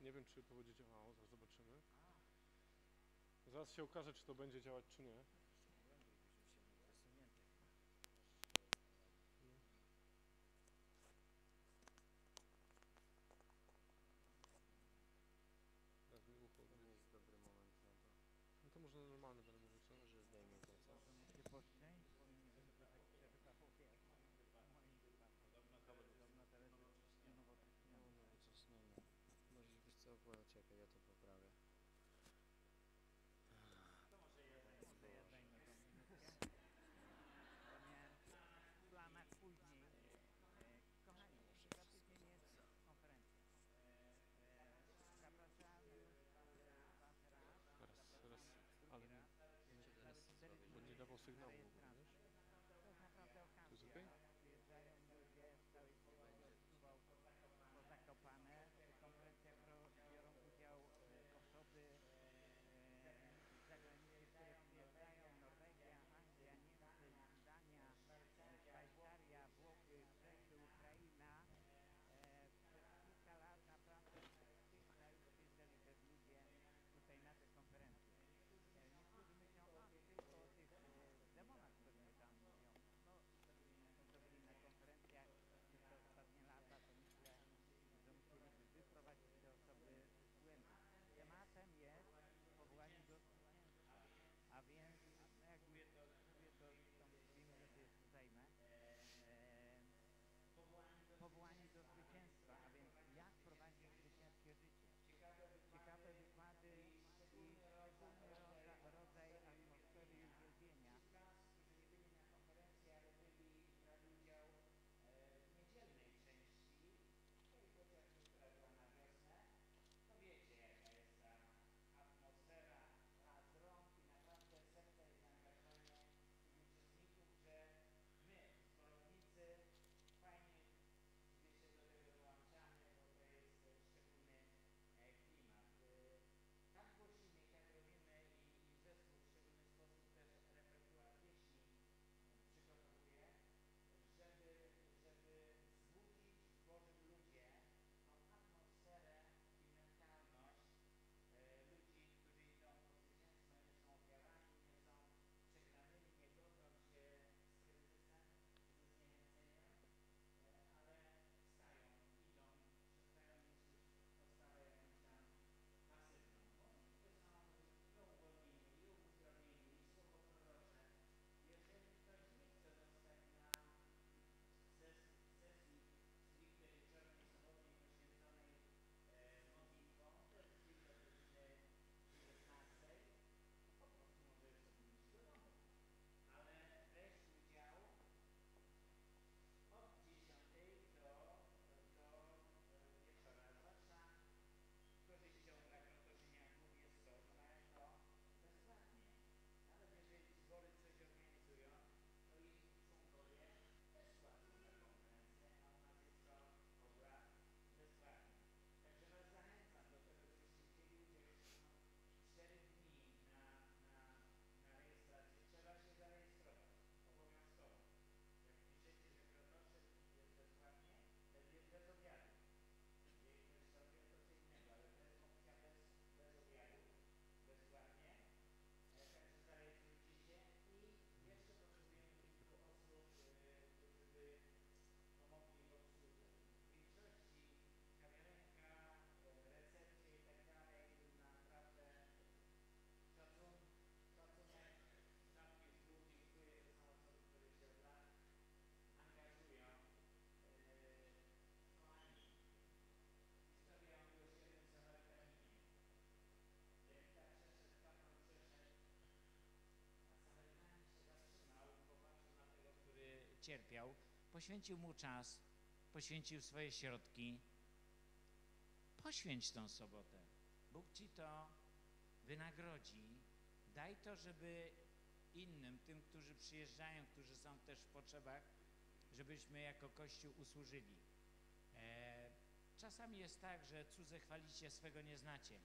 Nie wiem, czy to będzie działało, zaraz zobaczymy. Zaraz się okaże, czy to będzie działać, czy nie. Teraz mi ucho. To nie jest dobry moment na to. No to można normalny będę mówić, co? Może zdejmie to, co? Się po szczęściu niby tak przerywało jak w moim wypadku. Podobno teraz jest No, nowocześnione. nowocześnione. Może wiesz co, czekaj, ja to poprawię. Może ja zajmę tą minutkę. Bo miałem w planach później. Kochani, za tydzień jest konferencja. Zapraszamy już was raz. Raz, ale nie, bo nie dawał sygnału w ogóle, wiesz? To jest naprawdę okazja. To jest okej? Przyjeżdżają ludzie z całej Polski, po Zakopane. W konferencjach biorą udział osoby z zagranicy, które przyjeżdżają: Norwegia, Anglia, Niemcy, Dania, Szwajcaria, Włochy, Czechy, Ukraina. Przez kilka lat naprawdę z tych krajów przyjeżdżali też ludzie tutaj na te konferencje. Niektórzy myślą tylko o tych demonach, które tam mówią. No, to byli na konferencjach przez te ostatnie lata, to myślę, że musieliby wyprowadzić te osoby z błędu. Tematem jest powołanie do zwycięstwa, a więc, no jak mówię, to tą 2 minuty jeszcze zajmę. Powołanie do zwycięstwa, a więc jak prowadzić zwycięskie życie. Ciekawe wykłady i szczególny rodzaj atmosfery i uwielbienia. Którzy nie byli na konferencji, ale brali udział w niedzielnej części, chociażby która była na wiosnę, to wiecie, jaka jest ta atmosfera, raz rąk i naprawdę serce i zaangażowanie tych uczestników, że my, zborownicy, fajnie, gdy się do tego dołączamy, bo to jest szczególny klimat. Tak głosimy, tak robimy i zespół w szczególny sposób też repertuar pieśni przygotowuje, żeby wzbudzić w Bożym ludzie tą atmosferę i mentalność ludzi, którzy idą po zwycięstwo, nie są ofiarami, nie są przegranymi, nie godzą się z kryzysem, ze zniechęceniem, ale wstają, idą, przestają mieć postawę jakąś tam pasywną. Modlitwy są i o uwolnienie, i o uzdrowienie, i słowo prorocze. Jeżeli ktoś nie chce zostać na sesji stricte wieczornej, sobotniej poświęconej modlitwą, to jest gdzieś do godziny 19, po prostu może sobie iść do domu. Ale weź udział od 10 do wieczora, zwłaszcza korzyścią dla krotożyniaków jest to, że mają to bezpłatnie. Nawet jeżeli zbory coś organizują, to ich członkowie też płacą za konferencję, a u nas jest to obrad bezpłatny. Także was zachęcam do tego, żebyście wzięli udział. Jeszcze są 4 dni na rejestrację. Trzeba się zarejestrować obowiązkowo. Jak piszecie, że Krotoszyn jest bezpłatnie, wtedy jest bez obiadu. Jeżeli ktoś sobie to co innego, ale to jest opcja bez obiadu, bezpłatnie. Także zarejestrujcie się i jeszcze potrzebujemy kilku osób, którzy by pomogli w obsłudze. W większości kawiarenka, recepcje i tak dalej, naprawdę szacunek, rzadki wzór, dziękuję, to są osoby, które się od lat angażują. Kochani, historia o miłosiernym Samarytaninie. Lewita przeszedł, kapłan przeszedł, a Samarytanin się zatrzymał, popatrzył na tego, który cierpiał, poświęcił mu czas, poświęcił swoje środki. Poświęć tą sobotę. Bóg ci to wynagrodzi. Daj to, żeby innym, tym, którzy przyjeżdżają, którzy są też w potrzebach, żebyśmy jako Kościół usłużyli. Czasami jest tak, że cudze chwalicie, swego nie znacie.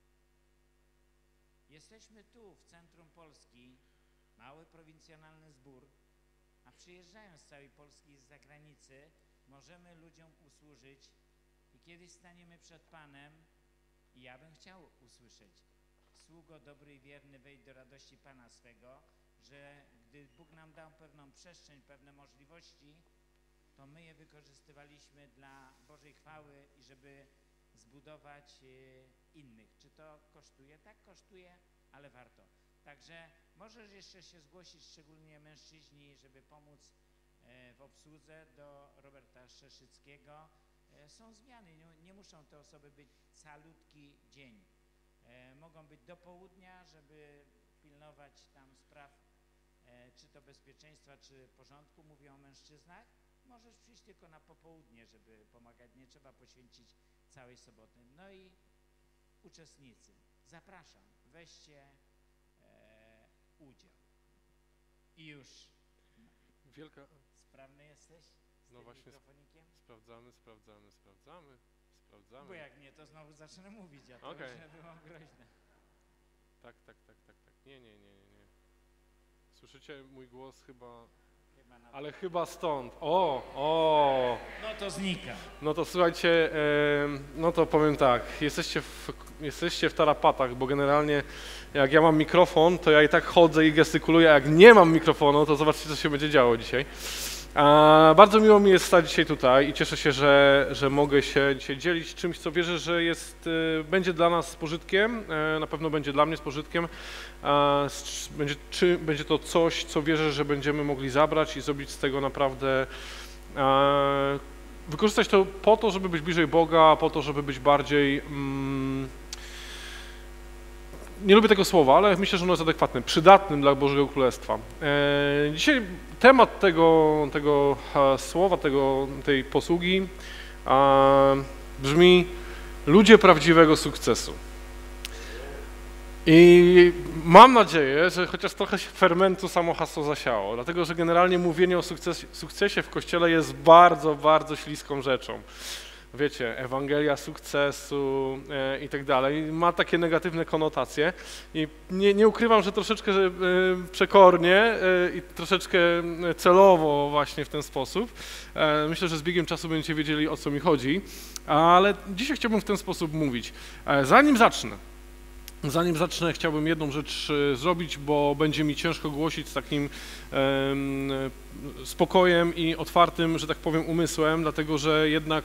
Jesteśmy tu, w centrum Polski, mały prowincjonalny zbór, a przyjeżdżają z całej Polski i z zagranicy, możemy ludziom usłużyć i kiedyś staniemy przed Panem I ja bym chciał usłyszeć: sługo dobry i wierny, wejdź do radości Pana swego, że gdy Bóg nam dał pewną przestrzeń, pewne możliwości, to my je wykorzystywaliśmy dla Bożej chwały i żeby zbudować innych. Czy to kosztuje? Tak, kosztuje, ale warto. Także możesz jeszcze się zgłosić, szczególnie mężczyźni, żeby pomóc w obsłudze do Roberta Szeszyckiego. Są zmiany, nie muszą te osoby być calutki dzień. Mogą być do południa, żeby pilnować tam spraw, czy to bezpieczeństwa, czy porządku. Mówię o mężczyznach. Możesz przyjść tylko na popołudnie, żeby pomagać. Nie trzeba poświęcić całej soboty. No i uczestnicy, zapraszam, weźcie udział. I już. Wielka... Sprawny jesteś? Z No tym właśnie, mikrofonikiem? sprawdzamy. Bo jak nie, to znowu zacznę mówić, a to Okej. już było groźne. Tak. Nie. Słyszycie mój głos chyba... Ale chyba stąd. O! No to znika. No to słuchajcie, no to powiem tak, jesteście w tarapatach, bo generalnie jak ja mam mikrofon, to ja i tak chodzę i gestykuluję, a jak nie mam mikrofonu, to zobaczcie, co się będzie działo dzisiaj. Bardzo miło mi jest stać dzisiaj tutaj i cieszę się, że mogę się dzisiaj dzielić czymś, co wierzę, że będzie dla nas z pożytkiem, na pewno będzie dla mnie z pożytkiem. Będzie to coś, co wierzę, że będziemy mogli zabrać i zrobić z tego naprawdę, wykorzystać to po to, żeby być bliżej Boga, po to, żeby być bardziej, nie lubię tego słowa, ale myślę, że ono jest adekwatne, przydatnym dla Bożego Królestwa. Dzisiaj temat tego słowa, tej posługi brzmi: ludzie prawdziwego sukcesu. I mam nadzieję, że chociaż trochę się fermentu samo hasło zasiało, dlatego że generalnie mówienie o sukcesie w Kościele jest bardzo, bardzo śliską rzeczą. Wiecie, Ewangelia sukcesu i tak dalej, ma takie negatywne konotacje i nie ukrywam, że troszeczkę przekornie i troszeczkę celowo właśnie w ten sposób. Myślę, że z biegiem czasu będziecie wiedzieli, o co mi chodzi, ale dzisiaj chciałbym w ten sposób mówić. Zanim zacznę, chciałbym jedną rzecz zrobić, bo będzie mi ciężko głosić z takim spokojem i otwartym, że tak powiem, umysłem, dlatego że jednak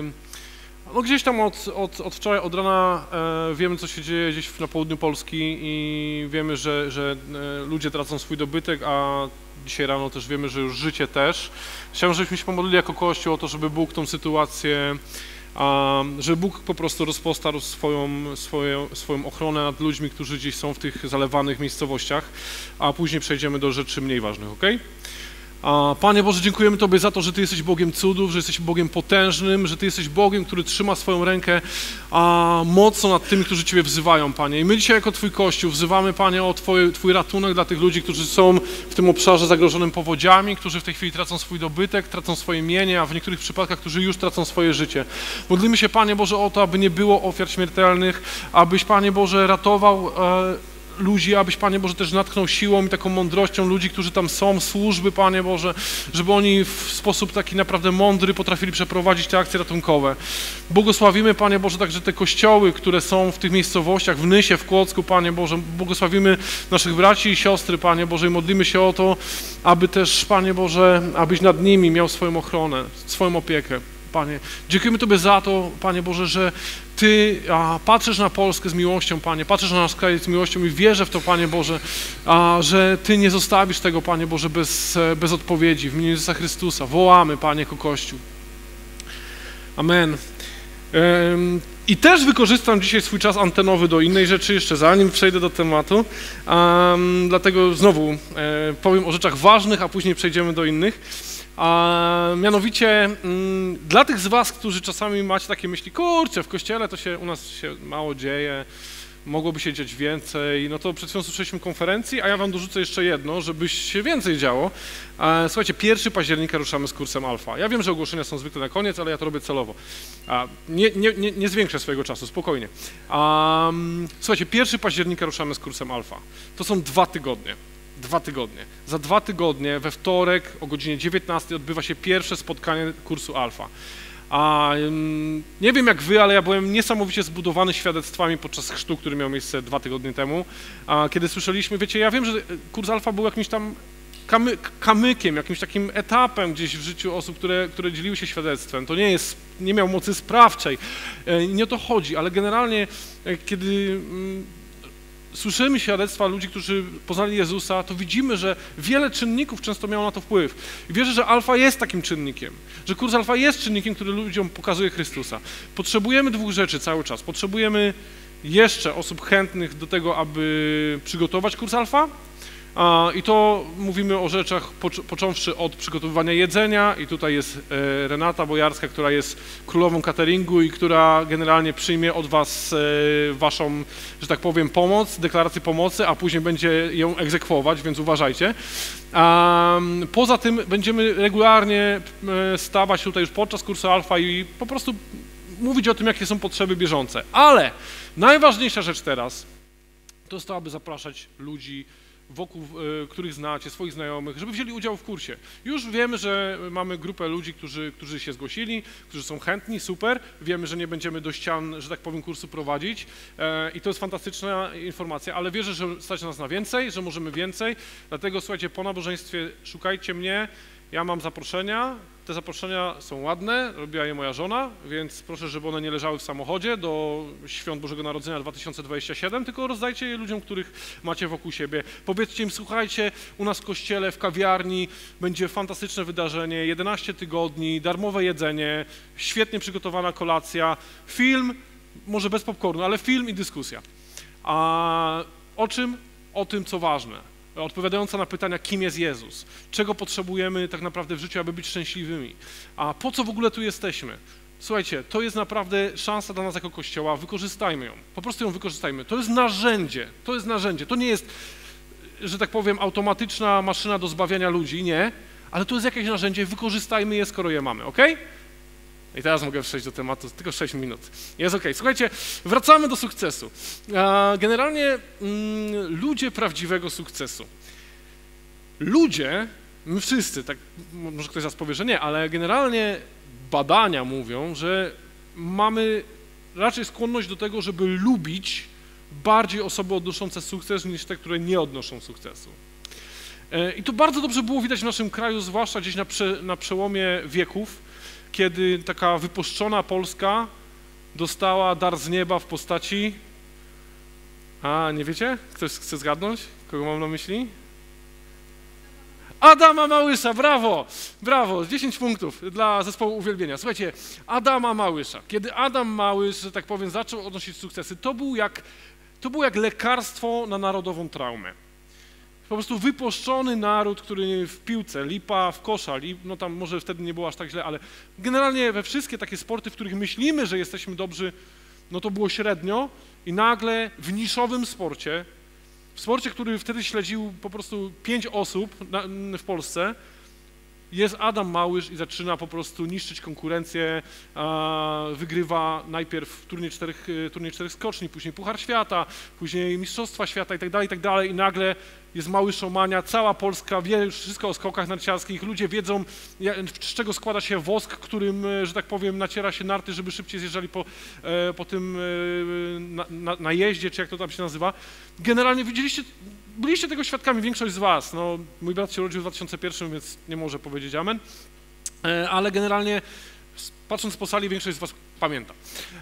no gdzieś tam od wczoraj, od rana wiemy, co się dzieje gdzieś na południu Polski i wiemy, że ludzie tracą swój dobytek, a dzisiaj rano też wiemy, że już życie też. Chciałbym, żebyśmy się pomodlili jako Kościół o to, żeby Bóg tą sytuację, żeby Bóg po prostu rozpostarł swoją ochronę nad ludźmi, którzy gdzieś są w tych zalewanych miejscowościach, a później przejdziemy do rzeczy mniej ważnych, ok? Panie Boże, dziękujemy Tobie za to, że Ty jesteś Bogiem cudów, że jesteś Bogiem potężnym, że Ty jesteś Bogiem, który trzyma swoją rękę mocno nad tymi, którzy Ciebie wzywają, Panie. I my dzisiaj jako Twój Kościół wzywamy, Panie, o Twój ratunek dla tych ludzi, którzy są w tym obszarze zagrożonym powodziami, którzy w tej chwili tracą swój dobytek, tracą swoje mienie, a w niektórych przypadkach, którzy już tracą swoje życie. Modlimy się, Panie Boże, o to, aby nie było ofiar śmiertelnych, abyś, Panie Boże, ratował ludzi, abyś, Panie Boże, też natknął siłą i taką mądrością ludzi, którzy tam są, służby, Panie Boże, żeby oni w sposób taki naprawdę mądry potrafili przeprowadzić te akcje ratunkowe. Błogosławimy, Panie Boże, także te kościoły, które są w tych miejscowościach, w Nysie, w Kłodzku, Panie Boże, błogosławimy naszych braci i siostry, Panie Boże, i modlimy się o to, aby też, Panie Boże, abyś nad nimi miał swoją ochronę, swoją opiekę. Panie, dziękujemy Tobie za to, Panie Boże, że Ty patrzysz na Polskę z miłością, Panie, patrzysz na nasz kraj z miłością i wierzę w to, Panie Boże, że Ty nie zostawisz tego, Panie Boże, bez odpowiedzi. W imieniu Jezusa Chrystusa wołamy, Panie, jako Kościół. Amen. I też wykorzystam dzisiaj swój czas antenowy do innej rzeczy, jeszcze zanim przejdę do tematu, dlatego znowu powiem o rzeczach ważnych, a później przejdziemy do innych. A mianowicie dla tych z was, którzy czasami macie takie myśli, kurczę, w Kościele to u nas się mało dzieje, mogłoby się dziać więcej, no to przed chwilą słyszeliśmy konferencji, a ja wam dorzucę jeszcze jedno, żeby się więcej działo. Słuchajcie, 1 października ruszamy z kursem Alfa. Ja wiem, że ogłoszenia są zwykle na koniec, ale ja to robię celowo. Nie zwiększę swojego czasu, spokojnie. Słuchajcie, 1 października ruszamy z kursem Alfa. To są 2 tygodnie. 2 tygodnie. Za 2 tygodnie we wtorek o godzinie 19 odbywa się pierwsze spotkanie kursu Alfa. Nie wiem jak wy, ale ja byłem niesamowicie zbudowany świadectwami podczas chrztu, który miał miejsce 2 tygodnie temu. Kiedy słyszeliśmy, wiecie, ja wiem, że kurs alfa był jakimś tam kamykiem, jakimś takim etapem gdzieś w życiu osób, które dzieliły się świadectwem. To nie miał mocy sprawczej, nie o to chodzi, ale generalnie kiedy słyszymy świadectwa ludzi, którzy poznali Jezusa, to widzimy, że wiele czynników często miało na to wpływ. I wierzę, że alfa jest takim czynnikiem, że kurs alfa jest czynnikiem, który ludziom pokazuje Chrystusa. Potrzebujemy 2 rzeczy cały czas. Potrzebujemy jeszcze osób chętnych do tego, aby przygotować kurs alfa. I to mówimy o rzeczach począwszy od przygotowywania jedzenia i tutaj jest Renata Bojarska, która jest królową cateringu i która generalnie przyjmie od was waszą, że tak powiem, pomoc, deklarację pomocy, a później będzie ją egzekwować, więc uważajcie. Poza tym będziemy regularnie stawać tutaj już podczas kursu alfa i po prostu mówić o tym, jakie są potrzeby bieżące. Ale najważniejsza rzecz teraz to jest to, aby zapraszać ludzi wokół, których znacie, swoich znajomych, żeby wzięli udział w kursie. Już wiemy, że mamy grupę ludzi, którzy się zgłosili, którzy są chętni, super. Wiemy, że nie będziemy do ścian, że tak powiem, kursu prowadzić i to jest fantastyczna informacja, ale wierzę, że stać nas na więcej, że możemy więcej. Dlatego słuchajcie, po nabożeństwie szukajcie mnie, ja mam zaproszenia. Te zaproszenia są ładne, robiła je moja żona, więc proszę, żeby one nie leżały w samochodzie do Świąt Bożego Narodzenia 2027, tylko rozdajcie je ludziom, których macie wokół siebie. Powiedzcie im, słuchajcie, u nas w kościele, w kawiarni będzie fantastyczne wydarzenie, 11 tygodni, darmowe jedzenie, świetnie przygotowana kolacja, film, może bez popcornu, ale film i dyskusja. A o czym? O tym, co ważne. Odpowiadająca na pytania, kim jest Jezus, czego potrzebujemy tak naprawdę w życiu, aby być szczęśliwymi, a po co w ogóle tu jesteśmy. Słuchajcie, to jest naprawdę szansa dla nas jako Kościoła, wykorzystajmy ją, po prostu ją wykorzystajmy. To jest narzędzie, to nie jest, że tak powiem, automatyczna maszyna do zbawiania ludzi, nie, ale to jest jakieś narzędzie, wykorzystajmy je, skoro je mamy, ok? I teraz mogę przejść do tematu, tylko 6 minut. Jest ok. Słuchajcie, wracamy do sukcesu. Generalnie ludzie prawdziwego sukcesu. Ludzie, my wszyscy, tak może ktoś z nas powie, że nie, ale generalnie badania mówią, że mamy raczej skłonność do tego, żeby lubić bardziej osoby odnoszące sukces niż te, które nie odnoszą sukcesu. I to bardzo dobrze było widać w naszym kraju, zwłaszcza gdzieś na przełomie wieków, kiedy taka wypuszczona Polska dostała dar z nieba w postaci... nie wiecie? Ktoś chce zgadnąć? Kogo mam na myśli? Adama Małysza, brawo! Brawo, 10 punktów dla zespołu Uwielbienia. Słuchajcie, Adama Małysza. Kiedy Adam Małysz, że tak powiem, zaczął odnosić sukcesy, to było jak lekarstwo na narodową traumę. Po prostu wypuszczony naród, który w piłce, lipa w kosza, no tam może wtedy nie było aż tak źle, ale generalnie we wszystkie takie sporty, w których myślimy, że jesteśmy dobrzy, no to było średnio i nagle w niszowym sporcie, w sporcie, który wtedy śledził po prostu 5 osób w Polsce, jest Adam Małysz i zaczyna po prostu niszczyć konkurencję, wygrywa najpierw turniej 4 skoczni, później Puchar Świata, później Mistrzostwa Świata i tak dalej i nagle jest Małyszomania, cała Polska wie już wszystko o skokach narciarskich, ludzie wiedzą, z czego składa się wosk, którym, że tak powiem, naciera się narty, żeby szybciej zjeżdżali po tym najeździe, czy jak to tam się nazywa. Generalnie byliście tego świadkami, większość z was. No, mój brat się urodził w 2001, więc nie może powiedzieć amen, ale generalnie patrząc po sali, większość z was pamięta.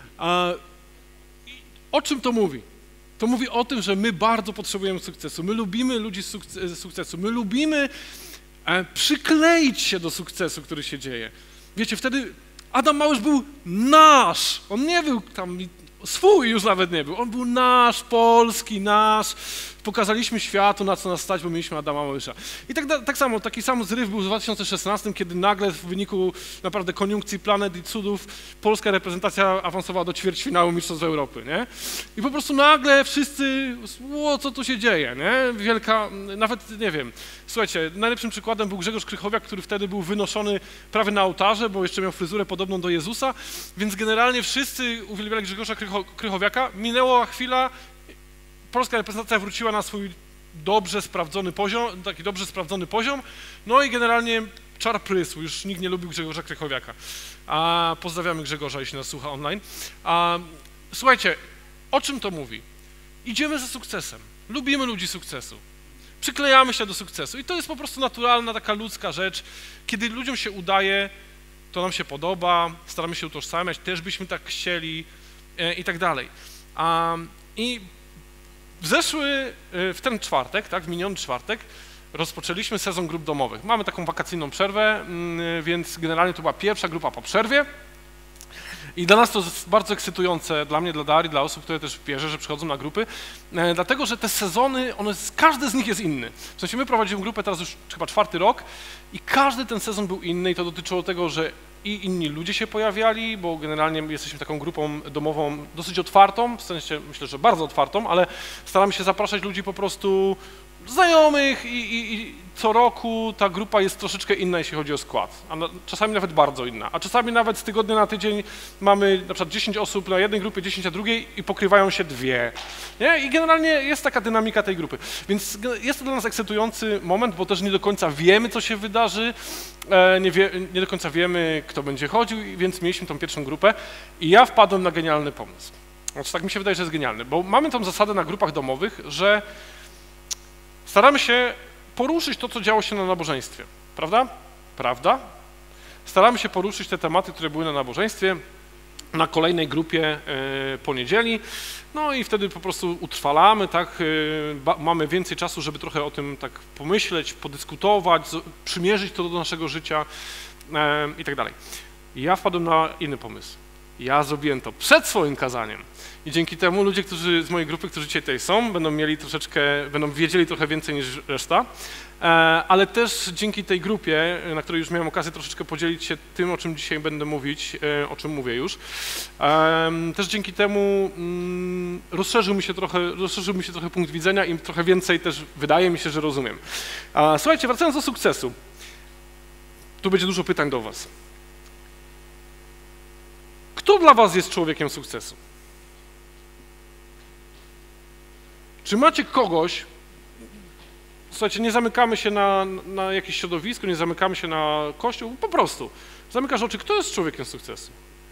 O czym to mówi? To mówi o tym, że my bardzo potrzebujemy sukcesu. My lubimy ludzi z sukcesu. My lubimy przykleić się do sukcesu, który się dzieje. Wiecie, wtedy Adam Małysz był nasz. On nie był tam swój, już nawet nie był. On był nasz, polski, nasz. Pokazaliśmy światu, na co nas stać, bo mieliśmy Adama Małysza. I taki sam zryw był w 2016, kiedy nagle w wyniku naprawdę koniunkcji planet i cudów polska reprezentacja awansowała do ćwierćfinału Mistrzostw Europy, nie? I po prostu nagle wszyscy, co tu się dzieje, nie? Wielka, nawet nie wiem. Słuchajcie, najlepszym przykładem był Grzegorz Krychowiak, który wtedy był wynoszony prawie na ołtarze, bo jeszcze miał fryzurę podobną do Jezusa, więc generalnie wszyscy uwielbiali Grzegorza Krychowiaka. Minęła chwila, polska reprezentacja wróciła na swój dobrze sprawdzony poziom, no i generalnie czar prysł, już nikt nie lubił Grzegorza Krychowiaka. Pozdrawiamy Grzegorza, jeśli nas słucha online. Słuchajcie, o czym to mówi? Idziemy za sukcesem, lubimy ludzi sukcesu, przyklejamy się do sukcesu i to jest po prostu naturalna, taka ludzka rzecz. Kiedy ludziom się udaje, to nam się podoba, staramy się utożsamiać, też byśmy tak chcieli i tak dalej. I w ten czwartek, tak, w miniony czwartek, rozpoczęliśmy sezon grup domowych. Mamy taką wakacyjną przerwę, więc generalnie to była pierwsza grupa po przerwie. I dla nas to jest bardzo ekscytujące, dla mnie, dla Darii, dla osób, które też wierzę, że przychodzą na grupy, dlatego, że te sezony, każdy z nich jest inny. W sensie my prowadzimy grupę teraz już chyba 4. rok i każdy ten sezon był inny i to dotyczyło tego, że i inni ludzie się pojawiali, bo generalnie jesteśmy taką grupą domową dosyć otwartą, w sensie myślę, że bardzo otwartą, ale staramy się zapraszać ludzi po prostu znajomych i co roku ta grupa jest troszeczkę inna, jeśli chodzi o skład, czasami nawet bardzo inna, a czasami nawet z tygodnia na tydzień mamy na przykład 10 osób na jednej grupie, 10 na drugiej i pokrywają się 2. Nie? I generalnie jest taka dynamika tej grupy, więc jest to dla nas ekscytujący moment, bo też nie do końca wiemy, co się wydarzy, nie do końca wiemy, kto będzie chodził, więc mieliśmy tą pierwszą grupę i ja wpadłem na genialny pomysł. Znaczy, tak mi się wydaje, że jest genialny, bo mamy tą zasadę na grupach domowych, że staramy się poruszyć to, co działo się na nabożeństwie, prawda? Prawda? Staramy się poruszyć te tematy, które były na nabożeństwie, na kolejnej grupie po niedzieli, no i wtedy po prostu utrwalamy, tak? Mamy więcej czasu, żeby trochę o tym tak pomyśleć, podyskutować, przymierzyć to do naszego życia i tak dalej. I ja wpadłem na inny pomysł. Ja zrobiłem to przed swoim kazaniem. I dzięki temu ludzie, którzy z mojej grupy, którzy dzisiaj tutaj są, będą wiedzieli trochę więcej niż reszta, ale też dzięki tej grupie, na której już miałem okazję troszeczkę podzielić się tym, o czym dzisiaj będę mówić, o czym mówię już, też dzięki temu rozszerzył mi się trochę punkt widzenia i trochę więcej też wydaje mi się, że rozumiem. Słuchajcie, wracając do sukcesu, tu będzie dużo pytań do was. Kto dla was jest człowiekiem sukcesu? Czy macie kogoś, słuchajcie, nie zamykamy się na jakieś środowisko, nie zamykamy się na kościół, po prostu zamykasz oczy, kto jest człowiekiem sukcesu?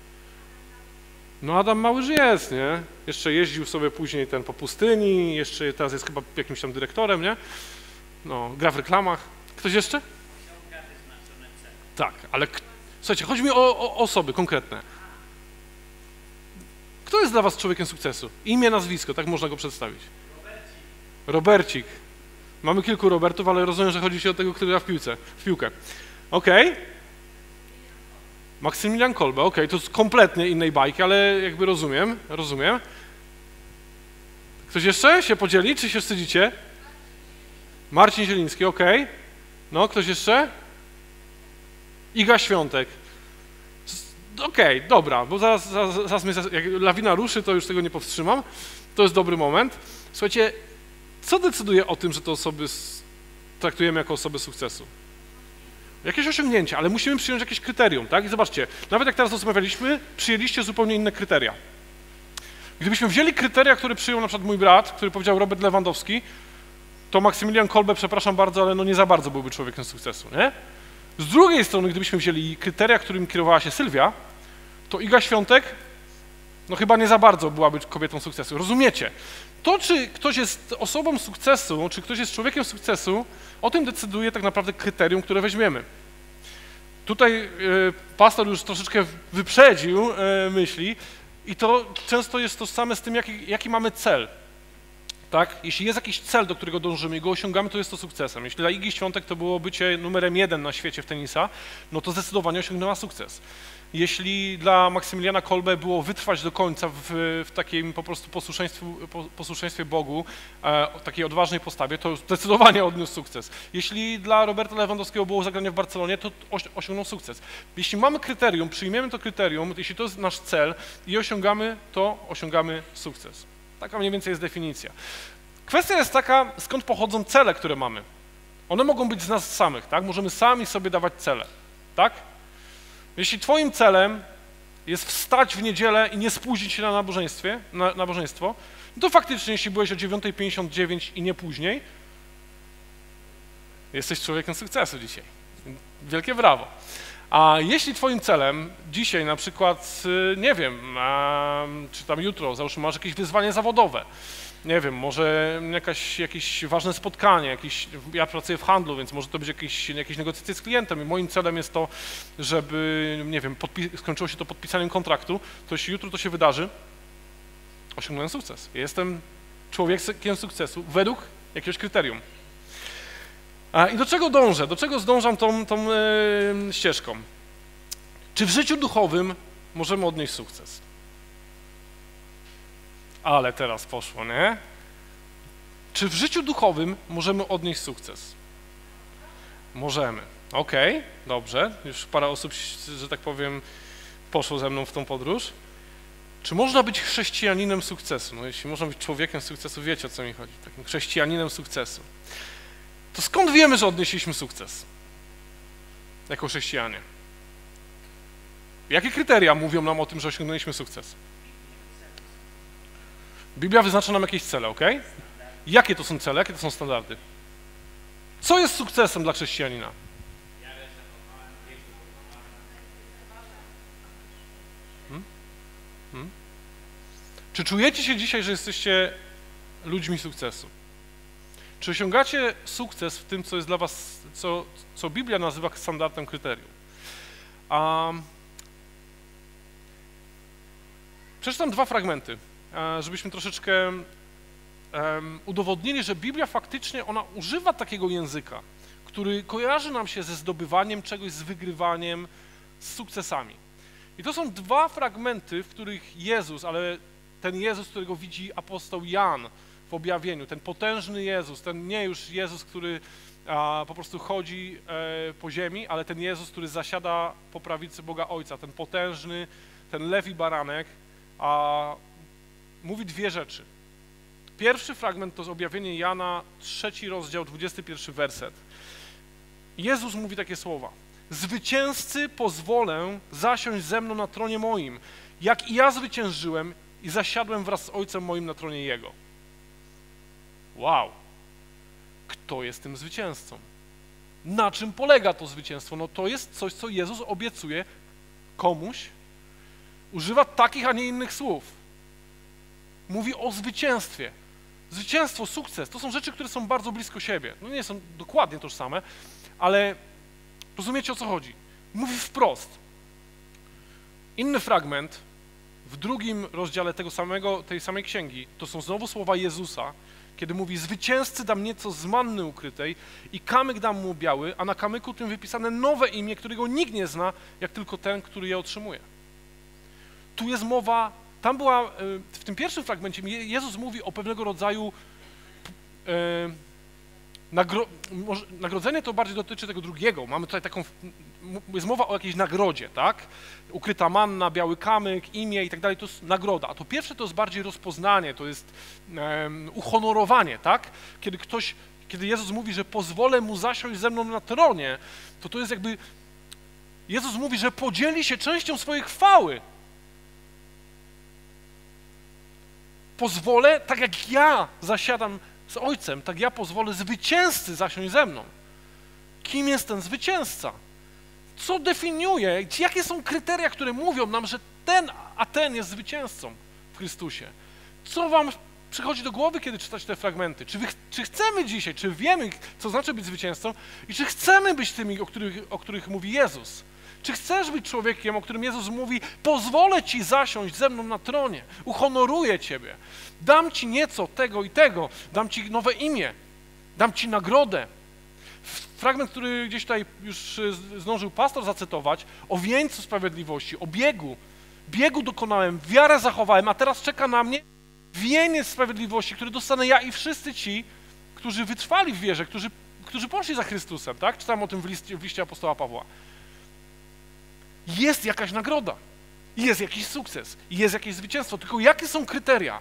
No Adam Małysz jest, nie? Jeszcze jeździł sobie później po pustyni, jeszcze teraz jest chyba jakimś tam dyrektorem, nie? No, gra w reklamach. Ktoś jeszcze? Tak, ale słuchajcie, chodzi mi o osoby konkretne. Kto jest dla was człowiekiem sukcesu? Imię, nazwisko, tak można go przedstawić. Robercik. Mamy kilku Robertów, ale rozumiem, że chodzi się o tego, który gra w piłkę. Okej. Maksymilian Kolbe, okej, to z kompletnie innej bajki, ale jakby rozumiem. Ktoś jeszcze się podzieli, czy się wstydzicie? Marcin Zieliński, okej. No, ktoś jeszcze? Iga Świątek. Okej, dobra, bo zaraz mnie, jak lawina ruszy, to już tego nie powstrzymam. To jest dobry moment. Słuchajcie, co decyduje o tym, że te osoby traktujemy jako osoby sukcesu? Jakieś osiągnięcie, ale musimy przyjąć jakieś kryterium, tak? I zobaczcie, nawet jak teraz rozmawialiśmy, przyjęliście zupełnie inne kryteria. Gdybyśmy wzięli kryteria, które przyjął na przykład mój brat, który powiedział Robert Lewandowski, to Maksymilian Kolbe, przepraszam bardzo, ale no nie za bardzo byłby człowiekiem sukcesu, nie? Z drugiej strony, gdybyśmy wzięli kryteria, którymi kierowała się Sylwia, to Iga Świątek, no chyba nie za bardzo byłaby kobietą sukcesu. Rozumiecie? To, czy ktoś jest osobą sukcesu, czy ktoś jest człowiekiem sukcesu, o tym decyduje tak naprawdę kryterium, które weźmiemy. Tutaj pastor już troszeczkę wyprzedził myśli i to często jest tożsame z tym, jaki mamy cel. Tak? Jeśli jest jakiś cel, do którego dążymy i go osiągamy, to jest to sukcesem. Jeśli dla Igi Świątek to było bycie numerem 1 na świecie w tenisa, no to zdecydowanie osiągnęła sukces. Jeśli dla Maksymiliana Kolbe było wytrwać do końca w takim po prostu posłuszeństwie Bogu, takiej odważnej postawie, to zdecydowanie odniósł sukces. Jeśli dla Roberta Lewandowskiego było zagranie w Barcelonie, to osiągnął sukces. Jeśli mamy kryterium, przyjmiemy to kryterium, jeśli to jest nasz cel i osiągamy, to osiągamy sukces. Taka mniej więcej jest definicja. Kwestia jest taka, skąd pochodzą cele, które mamy. One mogą być z nas samych, tak? Możemy sami sobie dawać cele, tak? Jeśli twoim celem jest wstać w niedzielę i nie spóźnić się na nabożeństwo, no to faktycznie, jeśli byłeś o 9:59 i nie później, jesteś człowiekiem sukcesu dzisiaj. wielkie brawo. A jeśli twoim celem dzisiaj na przykład, nie wiem, czy tam jutro, załóżmy, masz jakieś wyzwanie zawodowe, nie wiem, może jakieś ważne spotkanie, ja pracuję w handlu, więc może to być jakieś negocjacje z klientem i moim celem jest to, żeby, nie wiem, skończyło się to podpisaniem kontraktu, to jeśli jutro to się wydarzy, osiągnąłem sukces. Ja jestem człowiekiem sukcesu według jakiegoś kryterium. I do czego dążę? Do czego zdążam tą ścieżką? Czy w życiu duchowym możemy odnieść sukces? Ale teraz poszło, nie? Czy w życiu duchowym możemy odnieść sukces? Możemy. Okej, dobrze. Już parę osób, że tak powiem, poszło ze mną w tą podróż. Czy można być chrześcijaninem sukcesu? No jeśli można być człowiekiem sukcesu, wiecie, o co mi chodzi. Takim chrześcijaninem sukcesu. To skąd wiemy, że odnieśliśmy sukces jako chrześcijanie? Jakie kryteria mówią nam o tym, że osiągnęliśmy sukces? Biblia wyznacza nam jakieś cele, ok? Jakie to są cele, jakie to są standardy? Co jest sukcesem dla chrześcijanina? Czy czujecie się dzisiaj, że jesteście ludźmi sukcesu? Czy osiągacie sukces w tym, co jest dla was, co Biblia nazywa standardem kryterium? Przeczytam 2 fragmenty, żebyśmy troszeczkę udowodnili, że Biblia faktycznie, ona używa takiego języka, który kojarzy nam się ze zdobywaniem czegoś, z wygrywaniem, z sukcesami. I to są 2 fragmenty, w których Jezus, ale ten Jezus, którego widzi apostoł Jan w objawieniu, ten potężny Jezus, ten nie już Jezus, który po prostu chodzi po ziemi, ale ten Jezus, który zasiada po prawicy Boga Ojca, ten potężny, ten lew i baranek, mówi 2 rzeczy. Pierwszy fragment to jest objawienie Jana, 3 rozdział, 21 werset. Jezus mówi takie słowa. Zwycięzcy pozwolę zasiąść ze mną na tronie moim, jak i ja zwyciężyłem i zasiadłem wraz z Ojcem moim na tronie Jego. Wow! Kto jest tym zwycięzcą? Na czym polega to zwycięstwo? No to jest coś, co Jezus obiecuje komuś. Używa takich, a nie innych słów. Mówi o zwycięstwie. Zwycięstwo, sukces, to są rzeczy, które są bardzo blisko siebie. No nie są dokładnie tożsame, ale rozumiecie, o co chodzi. Mówi wprost. Inny fragment w 2 rozdziale tej samej księgi, to są znowu słowa Jezusa, kiedy mówi: zwycięzcy dam nieco z manny ukrytej i kamyk dam mu biały, a na kamyku tym wypisane nowe imię, którego nikt nie zna, jak tylko ten, który je otrzymuje. Tu jest mowa, tam była, w tym pierwszym fragmencie Jezus mówi o pewnego rodzaju nagrodzenie, to bardziej dotyczy tego drugiego. Mamy tutaj taką, jest mowa o jakiejś nagrodzie, tak? Ukryta manna, biały kamyk, imię i tak dalej, to jest nagroda. A to pierwsze to jest bardziej rozpoznanie, to jest uhonorowanie, tak? Kiedy Jezus mówi, że pozwolę mu zasiąść ze mną na tronie, to jest jakby, Jezus mówi, że podzieli się częścią swojej chwały. Pozwolę, tak jak ja zasiadam z Ojcem, tak ja pozwolę zwycięzcy zasiąść ze mną. Kim jest ten zwycięzca? Co definiuje? Jakie są kryteria, które mówią nam, że ten jest zwycięzcą w Chrystusie? Co wam przychodzi do głowy, kiedy czytacie te fragmenty? Czy chcemy dzisiaj, czy wiemy, co znaczy być zwycięzcą i czy chcemy być tymi, o których mówi Jezus? Czy chcesz być człowiekiem, o którym Jezus mówi: pozwolę ci zasiąść ze mną na tronie, uhonoruję ciebie, dam ci nieco tego i tego, dam ci nowe imię, dam ci nagrodę. Fragment, który gdzieś tutaj już zdążył pastor zacytować, o wieńcu sprawiedliwości, o biegu dokonałem, wiarę zachowałem, a teraz czeka na mnie wieniec sprawiedliwości, który dostanę ja i wszyscy ci, którzy wytrwali w wierze, którzy poszli za Chrystusem, tak? Czytam o tym w liście apostoła Pawła. Jest jakaś nagroda, jest jakiś sukces, jest jakieś zwycięstwo, tylko jakie są kryteria?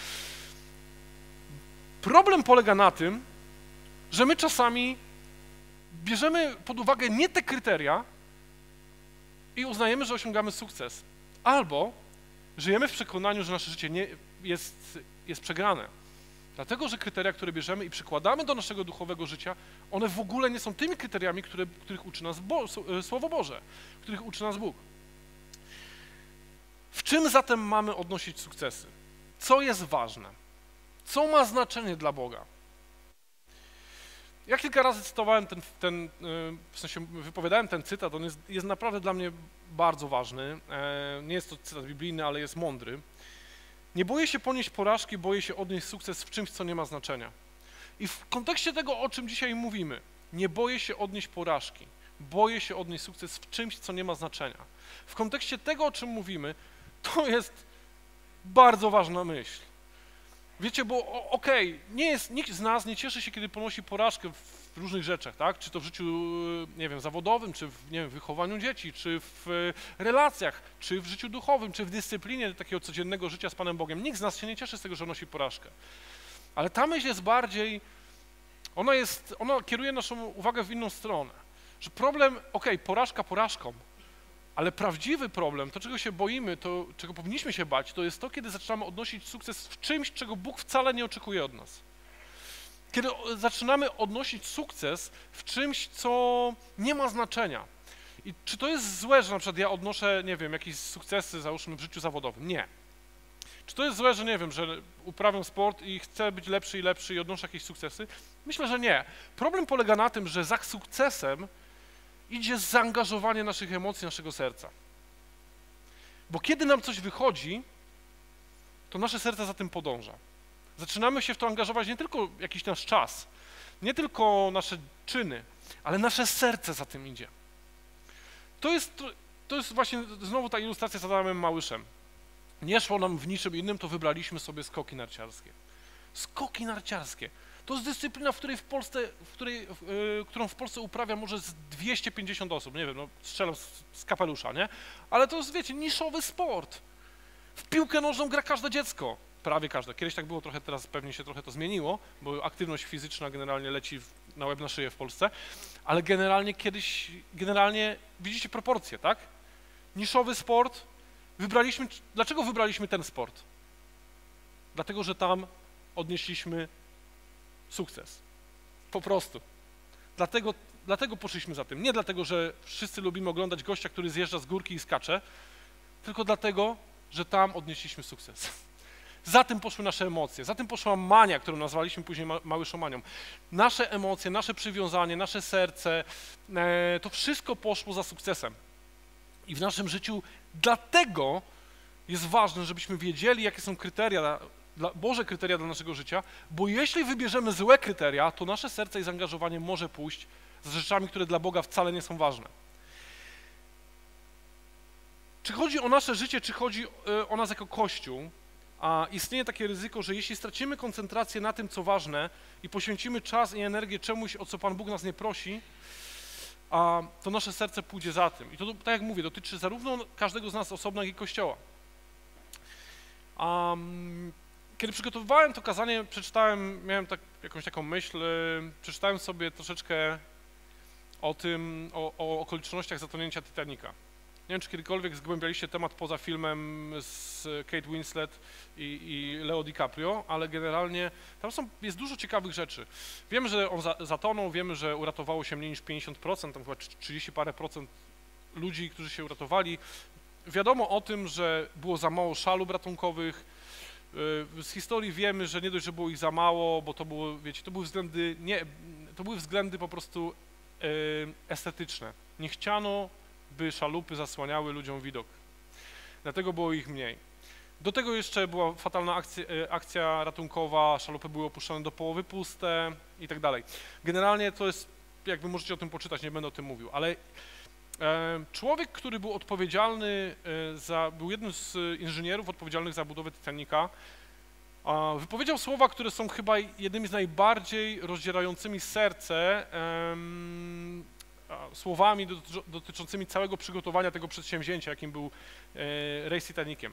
Problem polega na tym, że my czasami bierzemy pod uwagę nie te kryteria i uznajemy, że osiągamy sukces, albo żyjemy w przekonaniu, że nasze życie nie jest przegrane. Dlatego, że kryteria, które bierzemy i przykładamy do naszego duchowego życia, one w ogóle nie są tymi kryteriami, których uczy nas Słowo Boże, których uczy nas Bóg. W czym zatem mamy odnosić sukcesy? Co jest ważne? Co ma znaczenie dla Boga? Ja kilka razy cytowałem w sensie wypowiadałem ten cytat, on jest naprawdę dla mnie bardzo ważny. Nie jest to cytat biblijny, ale jest mądry. Nie boję się ponieść porażki, boję się odnieść sukces w czymś, co nie ma znaczenia. I w kontekście tego, o czym dzisiaj mówimy, nie boję się odnieść porażki, boję się odnieść sukces w czymś, co nie ma znaczenia. W kontekście tego, o czym mówimy, to jest bardzo ważna myśl. Wiecie, bo nikt z nas nie cieszy się, kiedy ponosi porażkę w różnych rzeczach, tak? Czy to w życiu, nie wiem, zawodowym, czy w, nie wiem, wychowaniu dzieci, czy w relacjach, czy w życiu duchowym, czy w dyscyplinie takiego codziennego życia z Panem Bogiem. Nikt z nas się nie cieszy z tego, że nosi porażkę. Ale ta myśl jest bardziej, ona kieruje naszą uwagę w inną stronę. Że problem, porażka porażką, ale prawdziwy problem, to czego się boimy, to czego powinniśmy się bać, to jest to, kiedy zaczynamy odnosić sukces w czymś, czego Bóg wcale nie oczekuje od nas. Kiedy zaczynamy odnosić sukces w czymś, co nie ma znaczenia. I czy to jest złe, że na przykład ja odnoszę, nie wiem, jakieś sukcesy, załóżmy, w życiu zawodowym? Nie. Czy to jest złe, że nie wiem, że uprawiam sport i chcę być lepszy i lepszy i odnoszę jakieś sukcesy? Myślę, że nie. Problem polega na tym, że za sukcesem idzie zaangażowanie naszych emocji, naszego serca. Bo kiedy nam coś wychodzi, to nasze serce za tym podąża. Zaczynamy się w to angażować nie tylko jakiś nasz czas, nie tylko nasze czyny, ale nasze serce za tym idzie. To jest właśnie znowu ta ilustracja z Adamem Małyszem. Nie szło nam w niczym innym, to wybraliśmy sobie skoki narciarskie. Skoki narciarskie. To jest dyscyplina, którą w Polsce uprawia może z 250 osób, nie wiem, no strzelam z kapelusza, nie? Ale to jest, wiecie, niszowy sport. W piłkę nożną gra każde dziecko, prawie każde. Kiedyś tak było trochę, teraz pewnie się trochę to zmieniło, bo aktywność fizyczna generalnie leci na łeb na szyję w Polsce, ale generalnie widzicie proporcje, tak? Niszowy sport, dlaczego wybraliśmy ten sport? Dlatego, że tam odnieśliśmy sukces. Po prostu. Dlatego poszliśmy za tym. Nie dlatego, że wszyscy lubimy oglądać gościa, który zjeżdża z górki i skacze, tylko dlatego, że tam odnieśliśmy sukces. Za tym poszły nasze emocje, za tym poszła mania, którą nazwaliśmy później małyszomanią. Nasze emocje, nasze przywiązanie, nasze serce, to wszystko poszło za sukcesem. I w naszym życiu dlatego jest ważne, żebyśmy wiedzieli, jakie są kryteria, Boże kryteria dla naszego życia, bo jeśli wybierzemy złe kryteria, to nasze serce i zaangażowanie może pójść z rzeczami, które dla Boga wcale nie są ważne. Czy chodzi o nasze życie, czy chodzi o nas jako Kościół, a istnieje takie ryzyko, że jeśli stracimy koncentrację na tym, co ważne i poświęcimy czas i energię czemuś, o co Pan Bóg nas nie prosi, to nasze serce pójdzie za tym. I to, tak jak mówię, dotyczy zarówno każdego z nas osobno, jak i Kościoła. Kiedy przygotowywałem to kazanie, miałem jakąś taką myśl, przeczytałem sobie troszeczkę o okolicznościach zatonięcia Titanica. Nie wiem, czy kiedykolwiek zgłębialiście temat poza filmem z Kate Winslet i Leo DiCaprio, ale generalnie tam jest dużo ciekawych rzeczy. Wiemy, że on zatonął, wiemy, że uratowało się mniej niż 50%, tam chyba 30 parę procent ludzi, którzy się uratowali. Wiadomo o tym, że było za mało szalub ratunkowych. Z historii wiemy, że nie dość, że było ich za mało, bo to było, wiecie, to były względy po prostu estetyczne. Nie chciano, by szalupy zasłaniały ludziom widok. Dlatego było ich mniej. Do tego jeszcze była fatalna akcja ratunkowa, szalupy były opuszczone do połowy puste i tak dalej. Generalnie to jest, jakby możecie o tym poczytać, nie będę o tym mówił, ale człowiek, który był odpowiedzialny był jednym z inżynierów odpowiedzialnych za budowę Titanica, wypowiedział słowa, które są chyba jednymi z najbardziej rozdzierającymi serce słowami dotyczącymi całego przygotowania tego przedsięwzięcia, jakim był rejs z Titaniciem.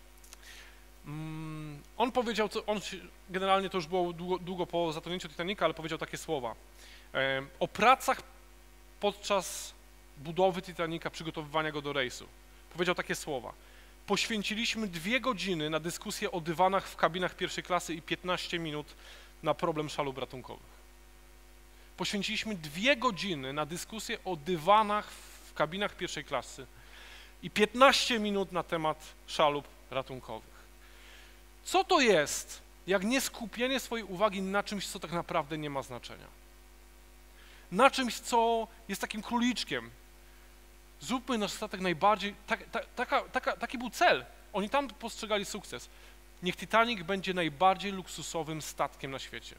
On powiedział, generalnie to już było długo po zatonięciu Titanica, ale powiedział takie słowa. O pracach podczas budowy Titanica, przygotowywania go do rejsu. Powiedział takie słowa. poświęciliśmy 2 godziny na dyskusję o dywanach w kabinach pierwszej klasy i 15 minut na problem szalub ratunkowych. Poświęciliśmy 2 godziny na dyskusję o dywanach w kabinach pierwszej klasy i 15 minut na temat szalub ratunkowych. Co to jest, jak nie skupienie swojej uwagi na czymś, co tak naprawdę nie ma znaczenia? Na czymś, co jest takim króliczkiem. Zróbmy nasz statek najbardziej... Taki był cel. Oni tam postrzegali sukces. Niech Titanic będzie najbardziej luksusowym statkiem na świecie.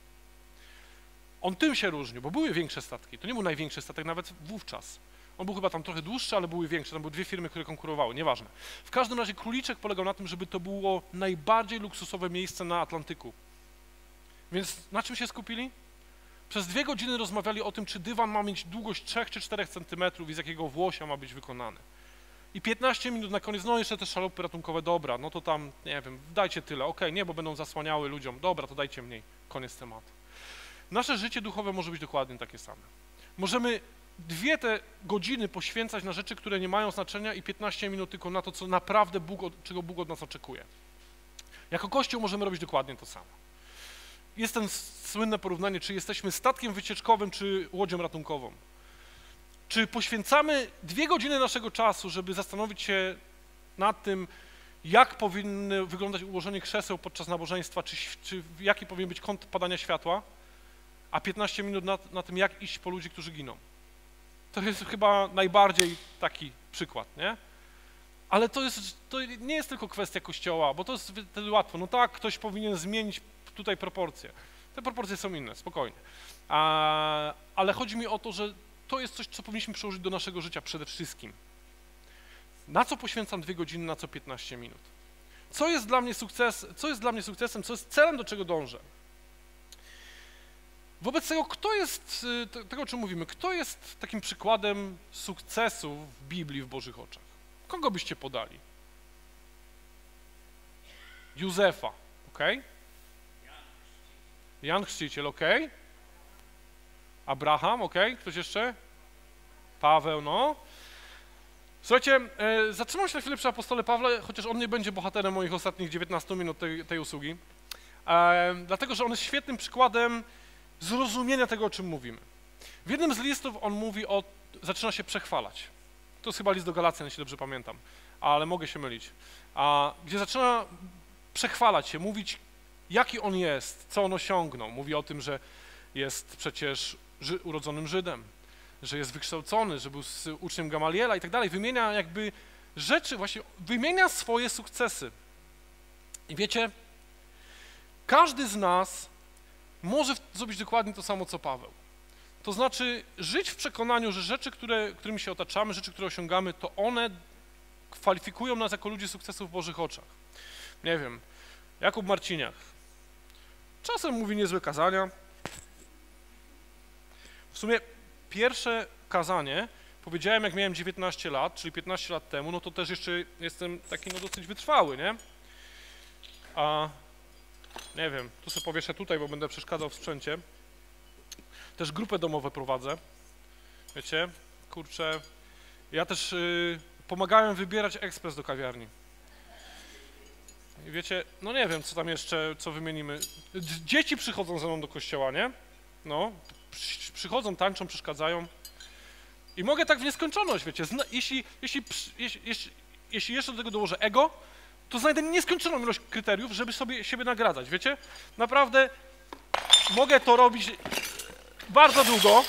On tym się różnił, bo były większe statki. To nie był największy statek nawet wówczas. On był chyba tam trochę dłuższy, ale były większe. Tam były 2 firmy, które konkurowały, nieważne. W każdym razie króliczek polegał na tym, żeby to było najbardziej luksusowe miejsce na Atlantyku. Więc na czym się skupili? Przez 2 godziny rozmawiali o tym, czy dywan ma mieć długość 3 czy 4 centymetrów i z jakiego włosia ma być wykonany. I 15 minut na koniec, no jeszcze te szalupy ratunkowe, dobra, no to tam, nie wiem, dajcie tyle, okej, nie, bo będą zasłaniały ludziom, dobra, to dajcie mniej, koniec tematu. Nasze życie duchowe może być dokładnie takie same. Możemy 2 te godziny poświęcać na rzeczy, które nie mają znaczenia i 15 minut tylko na to, co naprawdę czego Bóg od nas oczekuje. Jako Kościół możemy robić dokładnie to samo. Jest ten słynne porównanie, czy jesteśmy statkiem wycieczkowym, czy łodzią ratunkową. Czy poświęcamy 2 godziny naszego czasu, żeby zastanowić się nad tym, jak powinno wyglądać ułożenie krzeseł podczas nabożeństwa, czy jaki powinien być kąt padania światła, a 15 minut na tym, jak iść po ludzi, którzy giną. To jest chyba najbardziej taki przykład, nie? Ale to nie jest tylko kwestia Kościoła, bo to jest wtedy łatwo. No tak, ktoś powinien zmienić tutaj proporcje. Te proporcje są inne, spokojnie. Ale chodzi mi o to, że to jest coś, co powinniśmy przełożyć do naszego życia przede wszystkim. Na co poświęcam 2 godziny, na co 15 minut? Co jest dla mnie sukcesem, co jest celem, do czego dążę? Wobec tego, tego o czym mówimy, kto jest takim przykładem sukcesu w Biblii, w Bożych oczach? Kogo byście podali? Józefa, ok? Jan Chrzciciel, ok? Abraham, ok? Ktoś jeszcze? Paweł, no. Słuchajcie, zatrzymam się na chwilę przy apostole Pawle, chociaż on nie będzie bohaterem moich ostatnich 19 minut tej usługi, dlatego, że on jest świetnym przykładem zrozumienia tego, o czym mówimy. W jednym z listów on mówi zaczyna się przechwalać. To jest chyba list do Galacjan, jeśli dobrze pamiętam, ale mogę się mylić. Gdzie zaczyna przechwalać się, mówić, jaki on jest, co on osiągnął. Mówi o tym, że jest przecież urodzonym Żydem, że jest wykształcony, że był uczniem Gamaliela i tak dalej. Wymienia jakby rzeczy, właśnie wymienia swoje sukcesy. I wiecie, każdy z nas może zrobić dokładnie to samo, co Paweł. To znaczy żyć w przekonaniu, że rzeczy, którymi się otaczamy, rzeczy, które osiągamy, to one kwalifikują nas jako ludzi sukcesu w Bożych oczach. Nie wiem, Jakub Marciniak. Czasem mówi niezłe kazania. W sumie pierwsze kazanie powiedziałem, jak miałem 19 lat, czyli 15 lat temu, no to też jeszcze jestem taki dosyć wytrwały, nie? Nie wiem, tu sobie powieszę tutaj, bo będę przeszkadzał w sprzęcie. Też grupę domową prowadzę. Wiecie, kurczę, ja też pomagałem wybierać ekspres do kawiarni. I wiecie, no nie wiem, co tam jeszcze, co wymienimy. Dzieci przychodzą ze mną do kościoła, nie? No, przychodzą, tańczą, przeszkadzają. I mogę tak w nieskończoność, wiecie, jeśli jeszcze do tego dołożę ego, to znajdę nieskończoną ilość kryteriów, żeby sobie siebie nagradzać, wiecie? Naprawdę mogę to robić bardzo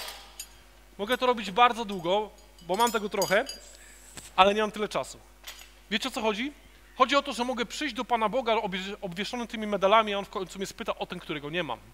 długo, bo mam tego trochę, ale nie mam tyle czasu. Wiecie, o co chodzi? Chodzi o to, że mogę przyjść do Pana Boga obwieszony tymi medalami, a On w końcu mnie spyta o ten, którego nie mam.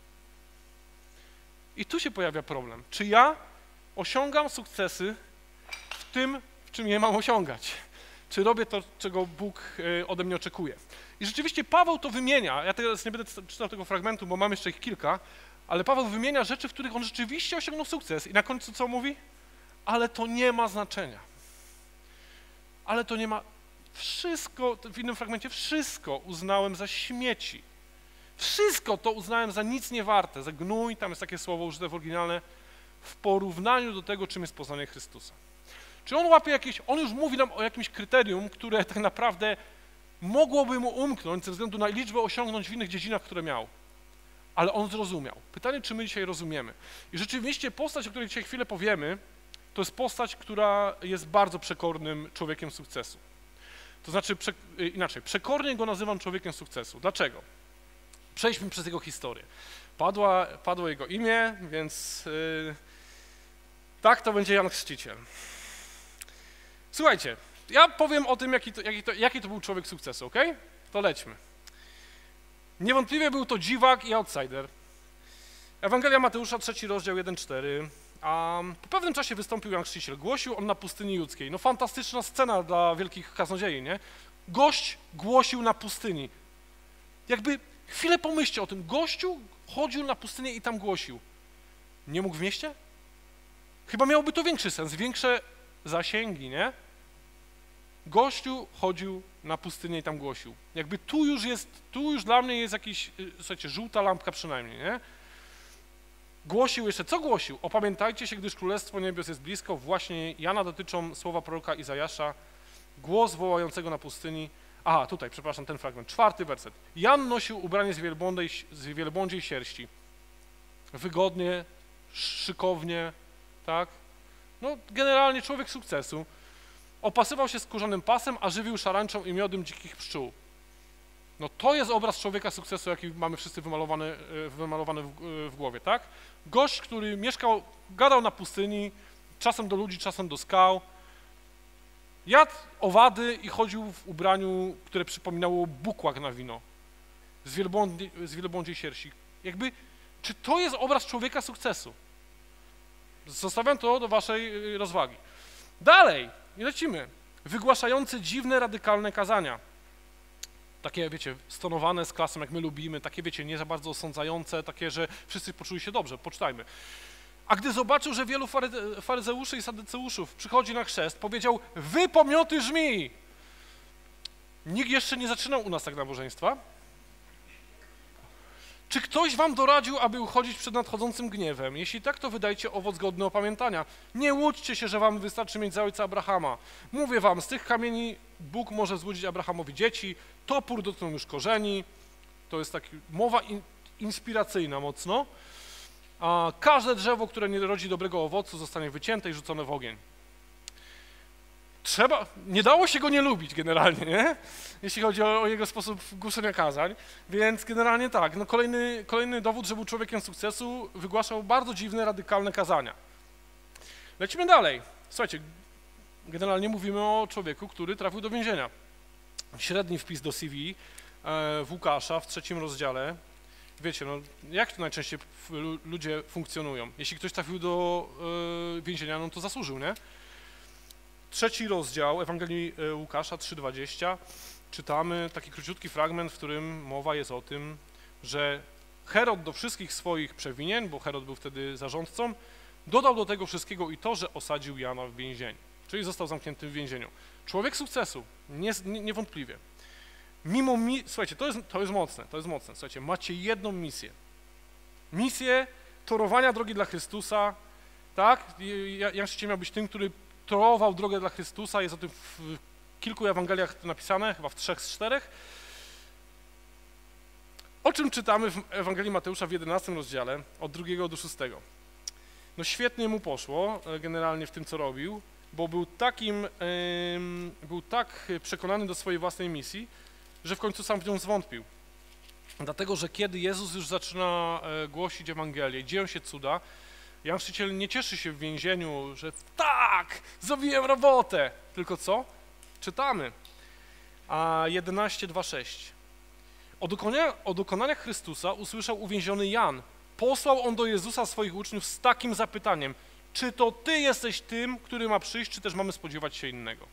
I tu się pojawia problem. Czy ja osiągam sukcesy w tym, w czym je mam osiągać? Czy robię to, czego Bóg ode mnie oczekuje? I rzeczywiście Paweł to wymienia. Ja teraz nie będę czytał tego fragmentu, bo mam jeszcze ich kilka, ale Paweł wymienia rzeczy, w których on rzeczywiście osiągnął sukces. I na końcu co mówi? Ale to nie ma znaczenia. Ale to nie ma... Wszystko, w innym fragmencie, wszystko uznałem za śmieci. Wszystko to uznałem za nic nie warte, za gnój, tam jest takie słowo użyte w oryginale, w porównaniu do tego, czym jest poznanie Chrystusa. Czy on łapie jakieś, on już mówi nam o jakimś kryterium, które tak naprawdę mogłoby mu umknąć ze względu na liczbę osiągnięć w innych dziedzinach, które miał. Ale on zrozumiał. Pytanie, czy my dzisiaj rozumiemy. I rzeczywiście postać, o której dzisiaj chwilę powiemy, to jest postać, która jest bardzo przekornym człowiekiem sukcesu. To znaczy, inaczej, przekornie go nazywam człowiekiem sukcesu. Dlaczego? Przejdźmy przez jego historię. Padło jego imię, więc tak, to będzie Jan Chrzciciel. Słuchajcie, ja powiem o tym, jaki to był człowiek sukcesu, ok? To lećmy. Niewątpliwie był to dziwak i outsider. Ewangelia Mateusza, 3 rozdział 1-4. A po pewnym czasie wystąpił Jan Chrzciciel. Głosił on na pustyni judzkiej. No fantastyczna scena dla wielkich kaznodziei, nie? Gość głosił na pustyni. Jakby chwilę pomyślcie o tym. Gościu chodził na pustynię i tam głosił. Nie mógł w mieście? Chyba miałoby to większy sens, większe zasięgi, nie? Gościu chodził na pustynię i tam głosił. Jakby tu już dla mnie jest jakiś, słuchajcie, żółta lampka przynajmniej, nie? Głosił jeszcze, co głosił? Opamiętajcie się, gdyż Królestwo Niebios jest blisko. Właśnie Jana dotyczą słowa proroka Izajasza. Głos wołającego na pustyni. Aha, tutaj, przepraszam, ten fragment. 4 werset. Jan nosił ubranie z wielbłądziej sierści. Wygodnie, szykownie, tak? No, generalnie człowiek sukcesu. Opasywał się skórzanym pasem, a żywił szarańczą i miodem dzikich pszczół. No to jest obraz człowieka sukcesu, jaki mamy wszyscy wymalowany w głowie, tak? Gość, który gadał na pustyni, czasem do ludzi, czasem do skał, jadł owady i chodził w ubraniu, które przypominało bukłak na wino, z wielbłądziej sierści. Jakby, czy to jest obraz człowieka sukcesu? Zostawiam to do waszej rozwagi. Dalej, lecimy. Wygłaszający dziwne, radykalne kazania. Takie, wiecie, stonowane z klasem, jak my lubimy, takie, wiecie, nie za bardzo osądzające, takie, że wszyscy poczuli się dobrze, poczytajmy. A gdy zobaczył, że wielu faryzeuszy i sadyceuszów przychodzi na chrzest, powiedział: wy pomioty żmii! Nikt jeszcze nie zaczynał u nas tak nabożeństwa. Czy ktoś wam doradził, aby uchodzić przed nadchodzącym gniewem? Jeśli tak, to wydajcie owoc godny opamiętania. Nie łudźcie się, że wam wystarczy mieć za ojca Abrahama. Mówię wam, z tych kamieni Bóg może złudzić Abrahamowi dzieci, topór dotknął już korzeni. To jest taka mowa inspiracyjna mocno. A każde drzewo, które nie rodzi dobrego owocu, zostanie wycięte i rzucone w ogień. Nie dało się go nie lubić generalnie, nie? Jeśli chodzi o jego sposób głoszenia kazań, więc generalnie tak, no kolejny dowód, że był człowiekiem sukcesu, wygłaszał bardzo dziwne, radykalne kazania. Lecimy dalej. Słuchajcie, generalnie mówimy o człowieku, który trafił do więzienia. Średni wpis do CV w Łukasza w 3 rozdziale. Wiecie, no jak to najczęściej ludzie funkcjonują? Jeśli ktoś trafił do więzienia, no to zasłużył, nie? 3 rozdział Ewangelii Łukasza 3:20 czytamy taki króciutki fragment, w którym mowa jest o tym, że Herod do wszystkich swoich przewinień, bo Herod był wtedy zarządcą, dodał do tego wszystkiego i to, że osadził Jana w więzieniu, czyli został zamknięty w więzieniu. Człowiek sukcesu, niewątpliwie. Słuchajcie, to jest mocne, słuchajcie, macie jedną misję. Misję torowania drogi dla Chrystusa, tak? Jan Chrzciciel miał być tym, który torował drogę dla Chrystusa, jest o tym w kilku Ewangeliach napisane, chyba w 3 z 4. O czym czytamy w Ewangelii Mateusza w 11 rozdziale, od 2 do 6. No świetnie mu poszło generalnie w tym, co robił, bo był tak przekonany do swojej własnej misji, że w końcu sam w nią zwątpił. Dlatego, że kiedy Jezus już zaczyna głosić Ewangelię, dzieją się cuda, Jan Chrzciciel nie cieszy się w więzieniu, że tak, zrobiłem robotę. Tylko co? Czytamy. A 11:2-6. O dokonaniach Chrystusa usłyszał uwięziony Jan. Posłał on do Jezusa swoich uczniów z takim zapytaniem: czy to Ty jesteś tym, który ma przyjść, czy też mamy spodziewać się innego?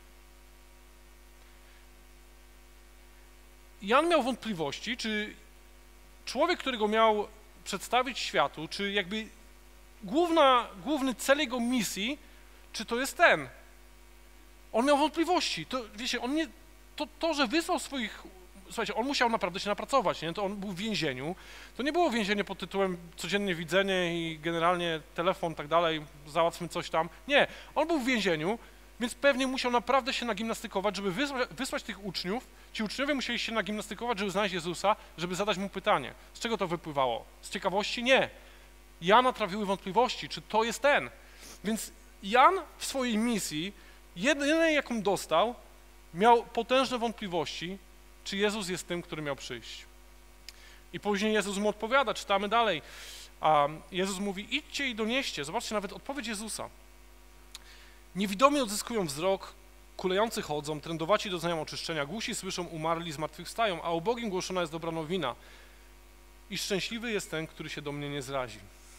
Jan miał wątpliwości, czy człowiek, którego miał przedstawić światu, czy jakby główny cel jego misji, czy to jest ten. On miał wątpliwości. To, wiecie, to, że wysłał swoich... Słuchajcie, on musiał naprawdę się napracować, nie? To on był w więzieniu. To nie było więzienie pod tytułem codziennie widzenie i generalnie telefon, tak dalej, załatwmy coś tam. Nie, on był w więzieniu, Więc pewnie musiał naprawdę się nagimnastykować, żeby wysłać tych uczniów. Ci uczniowie musieli się nagimnastykować, żeby znaleźć Jezusa, żeby zadać mu pytanie. Z czego to wypływało? Z ciekawości? Nie. Jana trawiły wątpliwości, czy to jest ten. Więc Jan w swojej misji, jedynej jaką dostał, miał potężne wątpliwości, czy Jezus jest tym, który miał przyjść. I później Jezus mu odpowiada, czytamy dalej. A Jezus mówi, idźcie i donieście. Zobaczcie nawet odpowiedź Jezusa. Niewidomi odzyskują wzrok, kulejący chodzą, trędowaci doznają oczyszczenia, głusi słyszą, umarli zmartwychwstają, a ubogim głoszona jest dobra nowina. I szczęśliwy jest ten, który się do mnie nie zrazi.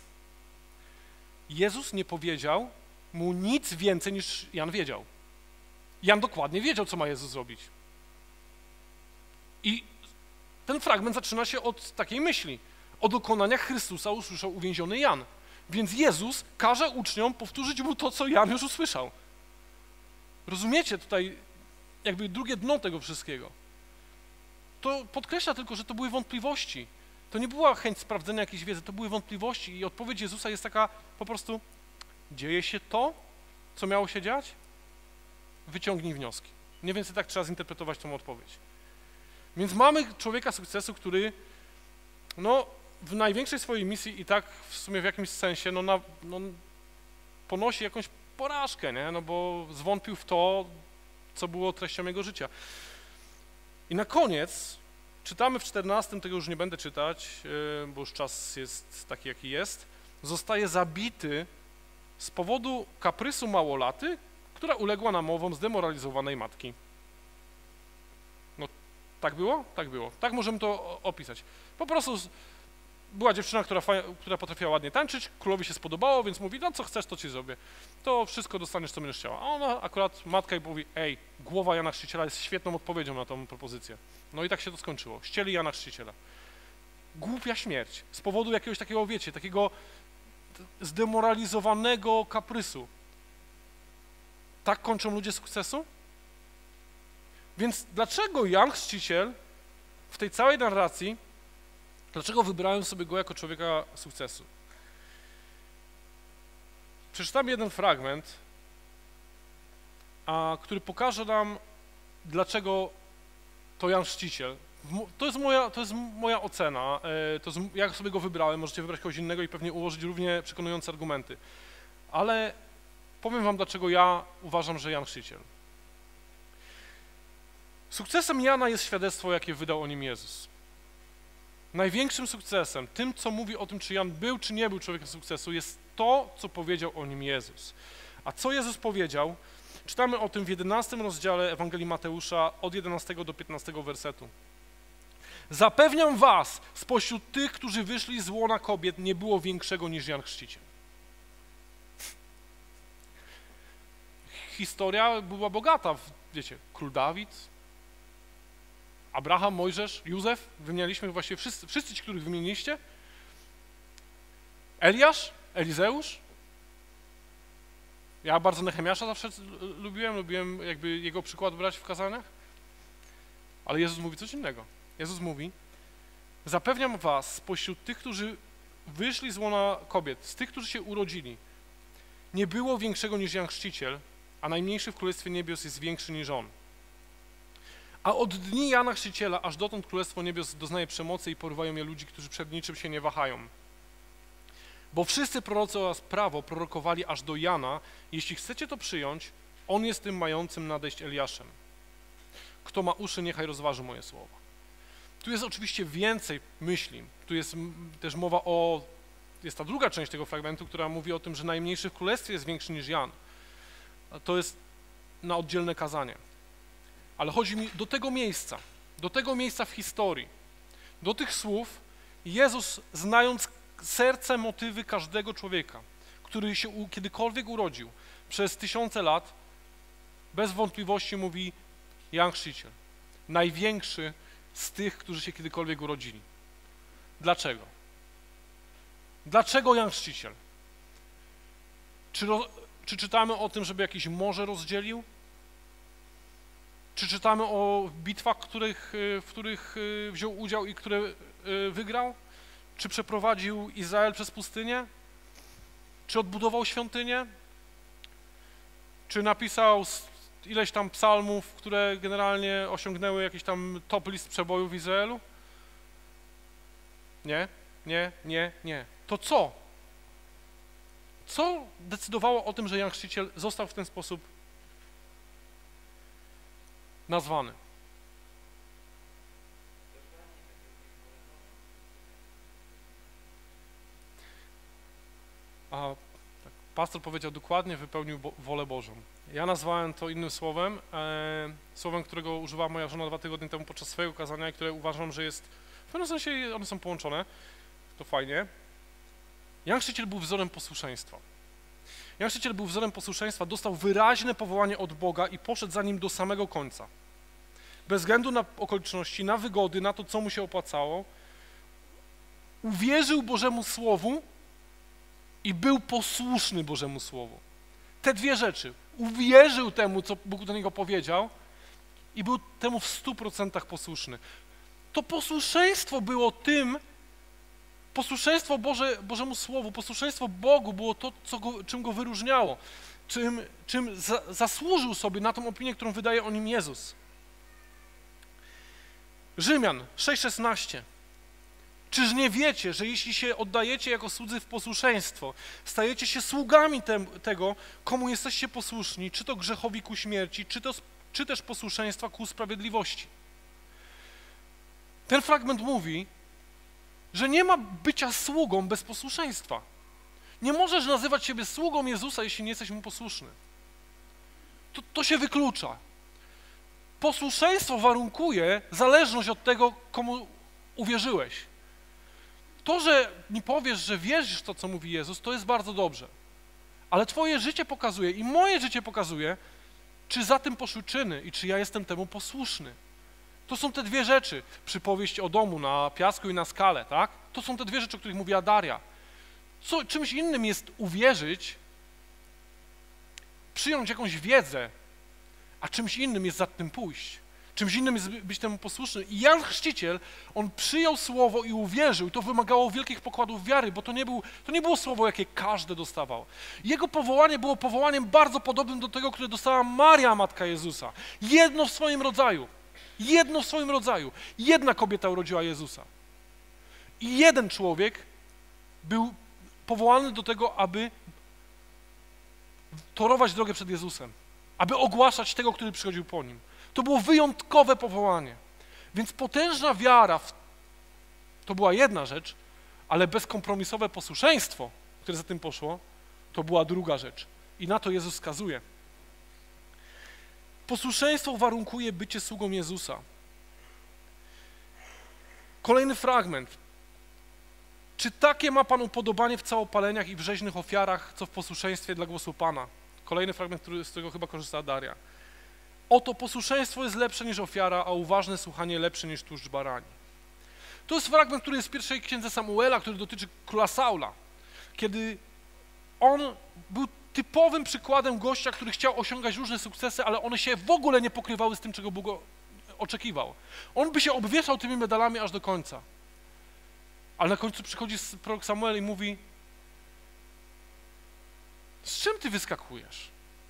Jezus nie powiedział mu nic więcej niż Jan wiedział. Jan dokładnie wiedział, co ma Jezus zrobić. I ten fragment zaczyna się od takiej myśli. O dokonaniach Chrystusa usłyszał uwięziony Jan. Więc Jezus każe uczniom powtórzyć mu to, co Jan już usłyszał. Rozumiecie tutaj jakby drugie dno tego wszystkiego. To podkreśla tylko, że to były wątpliwości. To nie była chęć sprawdzenia jakiejś wiedzy, to były wątpliwości i odpowiedź Jezusa jest taka po prostu, dzieje się to, co miało się dziać? Wyciągnij wnioski. Mniej więcej tak trzeba zinterpretować tą odpowiedź. Więc mamy człowieka sukcesu, który w największej swojej misji i tak w sumie w jakimś sensie ponosi jakąś porażkę, nie? No bo zwątpił w to, co było treścią jego życia. I na koniec czytamy w 14, tego już nie będę czytać, bo już czas jest taki, jaki jest, zostaje zabity z powodu kaprysu małolaty, która uległa namowom zdemoralizowanej matki. No tak było? Tak było. Tak możemy to opisać. Po prostu była dziewczyna, która potrafiła ładnie tańczyć, królowi się spodobało, więc mówi, no co chcesz, to ci zrobię. To wszystko dostaniesz, co będziesz chciała. A ona akurat, matka jej mówi, głowa Jana Chrzciciela jest świetną odpowiedzią na tą propozycję. No i tak się to skończyło. Ścieli Jana Chrzciciela. Głupia śmierć. Z powodu jakiegoś takiego, wiecie, takiego zdemoralizowanego kaprysu. Tak kończą ludzie sukcesu? Więc dlaczego Jan Chrzciciel w tej całej narracji, dlaczego wybrałem sobie go jako człowieka sukcesu? Przeczytam jeden fragment, który pokaże nam, dlaczego to Jan Chrzciciel. To jest moja ocena, ja sobie go wybrałem, możecie wybrać kogoś innego i pewnie ułożyć równie przekonujące argumenty. Ale powiem wam, dlaczego ja uważam, że Jan Chrzciciel. Sukcesem Jana jest świadectwo, jakie wydał o nim Jezus. Największym sukcesem, tym, co mówi o tym, czy Jan był, czy nie był człowiekiem sukcesu, jest to, co powiedział o nim Jezus. A co Jezus powiedział? Czytamy o tym w 11 rozdziale Ewangelii Mateusza od 11 do 15 wersetu. Zapewniam was, spośród tych, którzy wyszli z łona kobiet, nie było większego niż Jan Chrzciciel. Historia była bogata, wiecie, król Dawid, Abraham, Mojżesz, Józef, wymienialiśmy właściwie wszyscy ci, których wymieniliście. Eliasz, Elizeusz. Ja bardzo Nehemiasza zawsze lubiłem jakby jego przykład brać w kazaniach. Ale Jezus mówi coś innego. Jezus mówi, zapewniam was, spośród tych, którzy wyszli z łona kobiet, z tych, którzy się urodzili, nie było większego niż Jan Chrzciciel, a najmniejszy w Królestwie Niebios jest większy niż on. A od dni Jana Chrzciciela aż dotąd Królestwo Niebios doznaje przemocy i porywają je ludzi, którzy przed niczym się nie wahają. Bo wszyscy prorocy oraz prawo prorokowali aż do Jana. Jeśli chcecie to przyjąć, on jest tym mającym nadejść Eliaszem. Kto ma uszy, niechaj rozważy moje słowa. Tu jest oczywiście więcej myśli. Tu jest też mowa jest ta druga część tego fragmentu, która mówi o tym, że najmniejszy w Królestwie jest większy niż Jan. To jest na oddzielne kazanie. Ale chodzi mi do tego miejsca w historii, do tych słów Jezus, znając serce, motywy każdego człowieka, który się kiedykolwiek urodził przez tysiące lat, bez wątpliwości mówi Jan Chrzciciel, największy z tych, którzy się kiedykolwiek urodzili. Dlaczego? Dlaczego Jan Chrzciciel? Czy czytamy o tym, żeby jakieś morze rozdzielił? Czy czytamy o bitwach, w których wziął udział i które wygrał? Czy przeprowadził Izrael przez pustynię? Czy odbudował świątynię? Czy napisał ileś tam psalmów, które generalnie osiągnęły jakiś tam top list przebojów w Izraelu? Nie, nie, nie, nie. To co? Co decydowało o tym, że Jan Chrzciciel został w ten sposób nazwany? A tak, pastor powiedział dokładnie, wypełnił wolę Bożą. Ja nazwałem to innym słowem, słowem, którego używała moja żona 2 tygodnie temu podczas swojego kazania i które uważam, że jest, w pewnym sensie one są połączone, to fajnie. Jan Chrzciciel był wzorem posłuszeństwa. Jan Chrzciciel był wzorem posłuszeństwa, dostał wyraźne powołanie od Boga i poszedł za nim do samego końca. Bez względu na okoliczności, na wygody, na to, co mu się opłacało, uwierzył Bożemu Słowu i był posłuszny Bożemu Słowu. Te dwie rzeczy. Uwierzył temu, co Bóg do niego powiedział i był temu w 100% posłuszny. To posłuszeństwo było tym, posłuszeństwo Bożemu Słowu, posłuszeństwo Bogu było to, czym go wyróżniało, czym zasłużył sobie na tą opinię, którą wydaje o nim Jezus. Rzymian 6,16. Czyż nie wiecie, że jeśli się oddajecie jako słudzy w posłuszeństwo, stajecie się sługami tego, komu jesteście posłuszni, czy to grzechowi ku śmierci, czy też posłuszeństwa ku sprawiedliwości. Ten fragment mówi, że nie ma bycia sługą bez posłuszeństwa. Nie możesz nazywać siebie sługą Jezusa, jeśli nie jesteś Mu posłuszny. To się wyklucza. Posłuszeństwo warunkuje zależność od tego, komu uwierzyłeś. To, że mi powiesz, że wierzysz w to, co mówi Jezus, to jest bardzo dobrze. Ale twoje życie pokazuje i moje życie pokazuje, czy za tym poszły czyny i czy ja jestem temu posłuszny. To są te dwie rzeczy. Przypowieść o domu na piasku i na skale, tak? To są te dwie rzeczy, o których mówiła Daria. Czymś innym jest uwierzyć, przyjąć jakąś wiedzę, a czymś innym jest za tym pójść. Czymś innym jest być temu posłuszny. I Jan Chrzciciel, on przyjął słowo i uwierzył. I to wymagało wielkich pokładów wiary, bo to nie było słowo, jakie każdy dostawał. Jego powołanie było powołaniem bardzo podobnym do tego, które dostała Maria, matka Jezusa. Jedno w swoim rodzaju. Jedno w swoim rodzaju. Jedna kobieta urodziła Jezusa. I jeden człowiek był powołany do tego, aby torować drogę przed Jezusem. Aby ogłaszać tego, który przychodził po nim. To było wyjątkowe powołanie. Więc potężna wiara to była jedna rzecz, ale bezkompromisowe posłuszeństwo, które za tym poszło, to była druga rzecz. I na to Jezus wskazuje. Posłuszeństwo warunkuje bycie sługą Jezusa. Kolejny fragment. Czy takie ma Pan upodobanie w całopaleniach i w rzeźnych ofiarach, co w posłuszeństwie dla głosu Pana? Kolejny fragment, z którego chyba korzystała Daria. Oto posłuszeństwo jest lepsze niż ofiara, a uważne słuchanie lepsze niż tłuszcz barani. To jest fragment, który jest w pierwszej księdze Samuela, który dotyczy króla Saula, kiedy on był typowym przykładem gościa, który chciał osiągać różne sukcesy, ale one się w ogóle nie pokrywały z tym, czego Bóg oczekiwał. On by się obwieszał tymi medalami aż do końca. Ale na końcu przychodzi prorok Samuel i mówi: z czym ty wyskakujesz?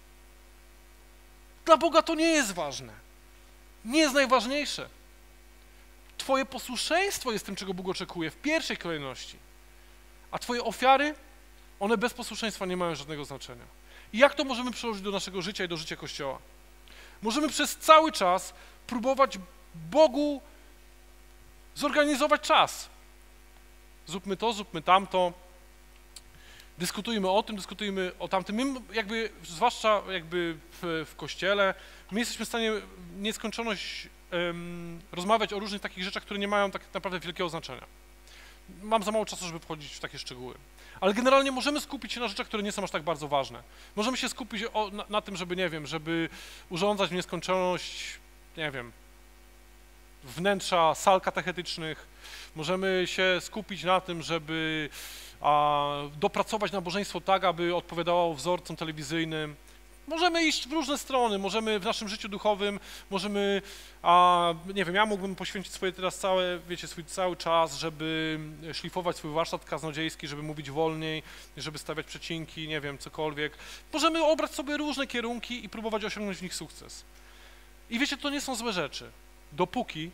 Dla Boga to nie jest ważne. Nie jest najważniejsze. Twoje posłuszeństwo jest tym, czego Bóg oczekuje w pierwszej kolejności. A twoje ofiary, one bez posłuszeństwa nie mają żadnego znaczenia. I jak to możemy przełożyć do naszego życia i do życia Kościoła? Możemy przez cały czas próbować Bogu zorganizować czas. Zróbmy to, zróbmy tamto. Dyskutujmy o tym, dyskutujmy o tamtym. My zwłaszcza w Kościele, my jesteśmy w stanie nieskończoność rozmawiać o różnych takich rzeczach, które nie mają tak naprawdę wielkiego znaczenia. Mam za mało czasu, żeby wchodzić w takie szczegóły. Ale generalnie możemy skupić się na rzeczach, które nie są aż tak bardzo ważne. Możemy się skupić na tym, żeby, nie wiem, żeby urządzać w nieskończoność, nie wiem, wnętrza sal katechetycznych. Możemy się skupić na tym, żeby dopracować nabożeństwo tak, aby odpowiadało wzorcom telewizyjnym. Możemy iść w różne strony, możemy w naszym życiu duchowym, możemy, nie wiem, ja mógłbym poświęcić swoje teraz swój cały czas, żeby szlifować swój warsztat kaznodziejski, żeby mówić wolniej, żeby stawiać przecinki, nie wiem, cokolwiek. Możemy obrać sobie różne kierunki i próbować osiągnąć w nich sukces. I wiecie, to nie są złe rzeczy, dopóki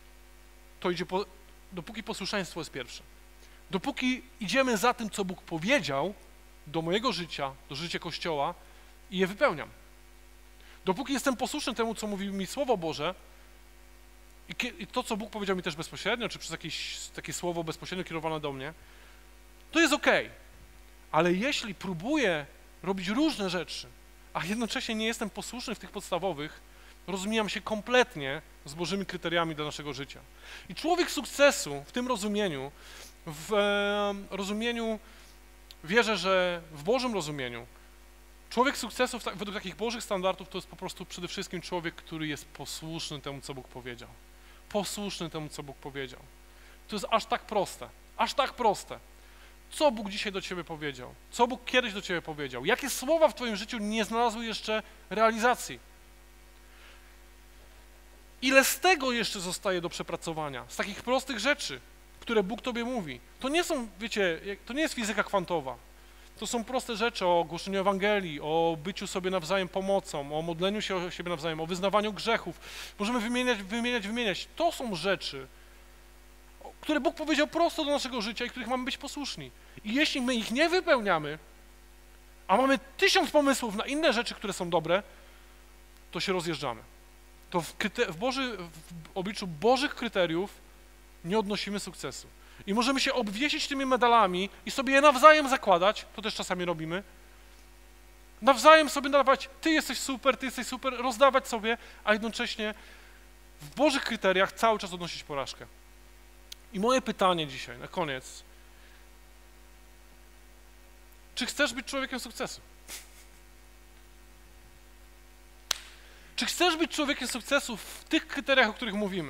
posłuszeństwo jest pierwsze. Dopóki idziemy za tym, co Bóg powiedział do mojego życia, do życia Kościoła i je wypełniam. Dopóki jestem posłuszny temu, co mówi mi Słowo Boże i to, co Bóg powiedział mi też bezpośrednio, czy przez jakieś takie słowo bezpośrednio kierowane do mnie, to jest okej. Ale jeśli próbuję robić różne rzeczy, a jednocześnie nie jestem posłuszny w tych podstawowych, rozmijam się kompletnie z Bożymi kryteriami dla naszego życia. I człowiek sukcesu w tym rozumieniu, wierzę, że w Bożym rozumieniu, człowiek sukcesu według takich Bożych standardów to jest po prostu przede wszystkim człowiek, który jest posłuszny temu, co Bóg powiedział. Posłuszny temu, co Bóg powiedział. To jest aż tak proste, aż tak proste. Co Bóg dzisiaj do ciebie powiedział? Co Bóg kiedyś do ciebie powiedział? Jakie słowa w twoim życiu nie znalazły jeszcze realizacji? Ile z tego jeszcze zostaje do przepracowania? Z takich prostych rzeczy, które Bóg tobie mówi. To nie są, wiecie, to nie jest fizyka kwantowa. To są proste rzeczy o głoszeniu Ewangelii, o byciu sobie nawzajem pomocą, o modleniu się o siebie nawzajem, o wyznawaniu grzechów. Możemy wymieniać. To są rzeczy, które Bóg powiedział prosto do naszego życia i których mamy być posłuszni. I jeśli my ich nie wypełniamy, a mamy 1000 pomysłów na inne rzeczy, które są dobre, to się rozjeżdżamy. To w obliczu Bożych kryteriów nie odnosimy sukcesu. I możemy się obwiesić tymi medalami i sobie je nawzajem zakładać, to też czasami robimy, nawzajem sobie nadawać, ty jesteś super, rozdawać sobie, a jednocześnie w Bożych kryteriach cały czas odnosić porażkę. I moje pytanie dzisiaj, na koniec, czy chcesz być człowiekiem sukcesu? Czy chcesz być człowiekiem sukcesu w tych kryteriach, o których mówimy?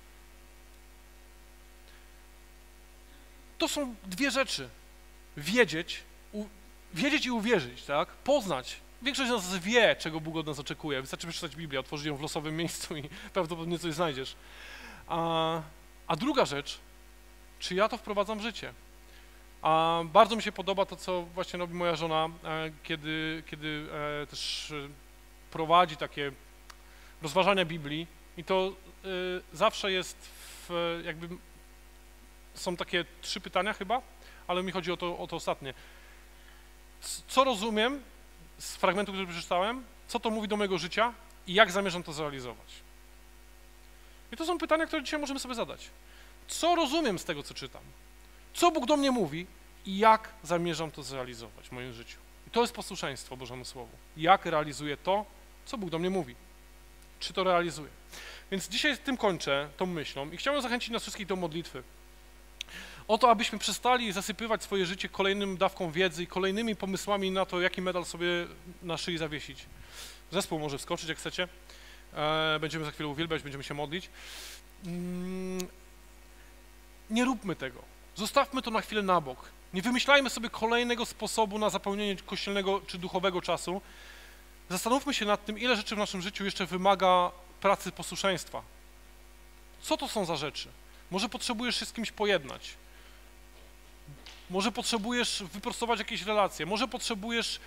To są dwie rzeczy. Wiedzieć i uwierzyć, tak? Poznać. Większość z nas wie, czego Bóg od nas oczekuje. Wystarczy przeczytać Biblię, otworzyć ją w losowym miejscu i prawdopodobnie coś znajdziesz. A druga rzecz, czy ja to wprowadzam w życie? Bardzo mi się podoba to, co właśnie robi moja żona, kiedy też prowadzi takie rozważania Biblii i to zawsze jest są takie 3 pytania chyba, ale mi chodzi o to ostatnie. Co rozumiem z fragmentu, który przeczytałem, co to mówi do mojego życia i jak zamierzam to zrealizować? I to są pytania, które dzisiaj możemy sobie zadać. Co rozumiem z tego, co czytam? Co Bóg do mnie mówi i jak zamierzam to zrealizować w moim życiu? I to jest posłuszeństwo Bożemu Słowu. Jak realizuję to, co Bóg do mnie mówi? Czy to realizuję? Więc dzisiaj tym kończę, tą myślą i chciałem zachęcić nas wszystkich do modlitwy. O to, abyśmy przestali zasypywać swoje życie kolejnym dawką wiedzy i kolejnymi pomysłami na to, jaki medal sobie na szyi zawiesić. Zespół może wskoczyć, jak chcecie. Będziemy za chwilę uwielbiać, będziemy się modlić. Nie róbmy tego. Zostawmy to na chwilę na bok. Nie wymyślajmy sobie kolejnego sposobu na zapełnienie kościelnego czy duchowego czasu. Zastanówmy się nad tym, ile rzeczy w naszym życiu jeszcze wymaga pracy posłuszeństwa. Co to są za rzeczy? Może potrzebujesz się z kimś pojednać. Może potrzebujesz wyprostować jakieś relacje. Może potrzebujesz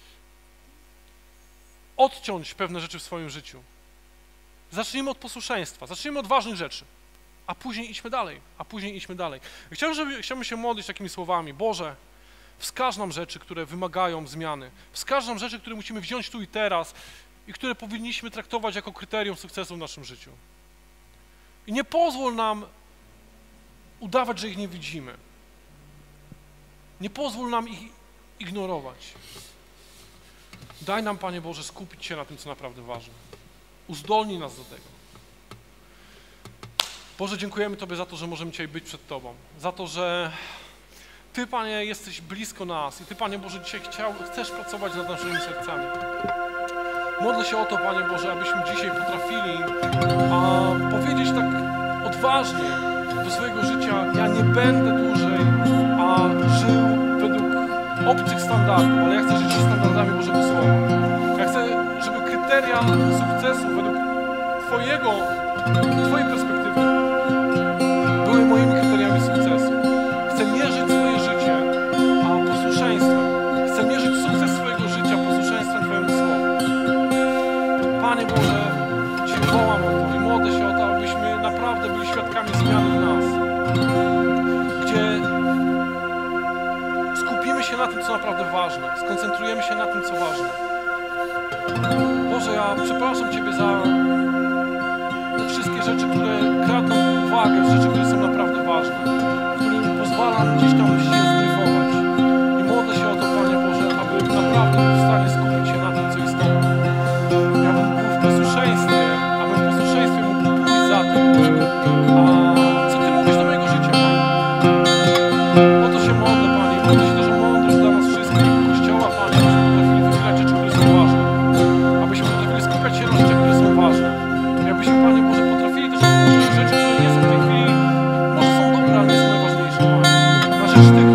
odciąć pewne rzeczy w swoim życiu. Zacznijmy od posłuszeństwa, zacznijmy od ważnych rzeczy, a później idźmy dalej, Chciałbym się modlić takimi słowami. Boże, wskaż nam rzeczy, które wymagają zmiany. Wskaż nam rzeczy, które musimy wziąć tu i teraz i które powinniśmy traktować jako kryterium sukcesu w naszym życiu. I nie pozwól nam udawać, że ich nie widzimy. Nie pozwól nam ich ignorować. Daj nam, Panie Boże, skupić się na tym, co naprawdę ważne. Uzdolnij nas do tego. Boże, dziękujemy Tobie za to, że możemy dzisiaj być przed Tobą. Za to, że Ty, Panie, jesteś blisko nas i Ty, Panie Boże, dzisiaj chcesz pracować nad naszymi sercami. Modlę się o to, Panie Boże, abyśmy dzisiaj potrafili powiedzieć tak odważnie do swojego życia: ja nie będę dłużej żył według obcych standardów, ale ja chcę żyć standardami Bożego Słowa. Ja chcę kryteria sukcesu według Twojej perspektywy były moimi kryteriami sukcesu. Chcę mierzyć swoje życie posłuszeństwem. Chcę mierzyć sukces swojego życia posłuszeństwem Twojemu słowu. Panie Boże, Cię wołam o to i modlę się o to, abyśmy naprawdę byli świadkami zmiany w nas, gdzie skupimy się na tym, co naprawdę ważne, skoncentrujemy się na tym, co ważne. Boże, ja przepraszam Ciebie za te wszystkie rzeczy, które kradną uwagę z rzeczy, które są naprawdę ważne, którym pozwalam gdzieś tam się zdryfować. I modlę się o to, Panie Boże, aby naprawdę był w stanie skupić się na tym, co istotne. Ja bym był w posłuszeństwie, abym w posłuszeństwie mógł pójść za tym, co Ty mówisz do mojego życia, Panie. O to się modlę, Panie. Modlę się też o mądrość dla nas wszystkich, Kościoła, Panie, abyśmy potrafili wybierać rzeczy, które są ważne. Abyśmy potrafili skupiać się na rzeczach, które są ważne. I abyśmy, Panie Boże, potrafili też odpuścić rzeczy, które nie są w tej chwili, może są dobre, ale nie są najważniejsze, Panie. Na rzecz tych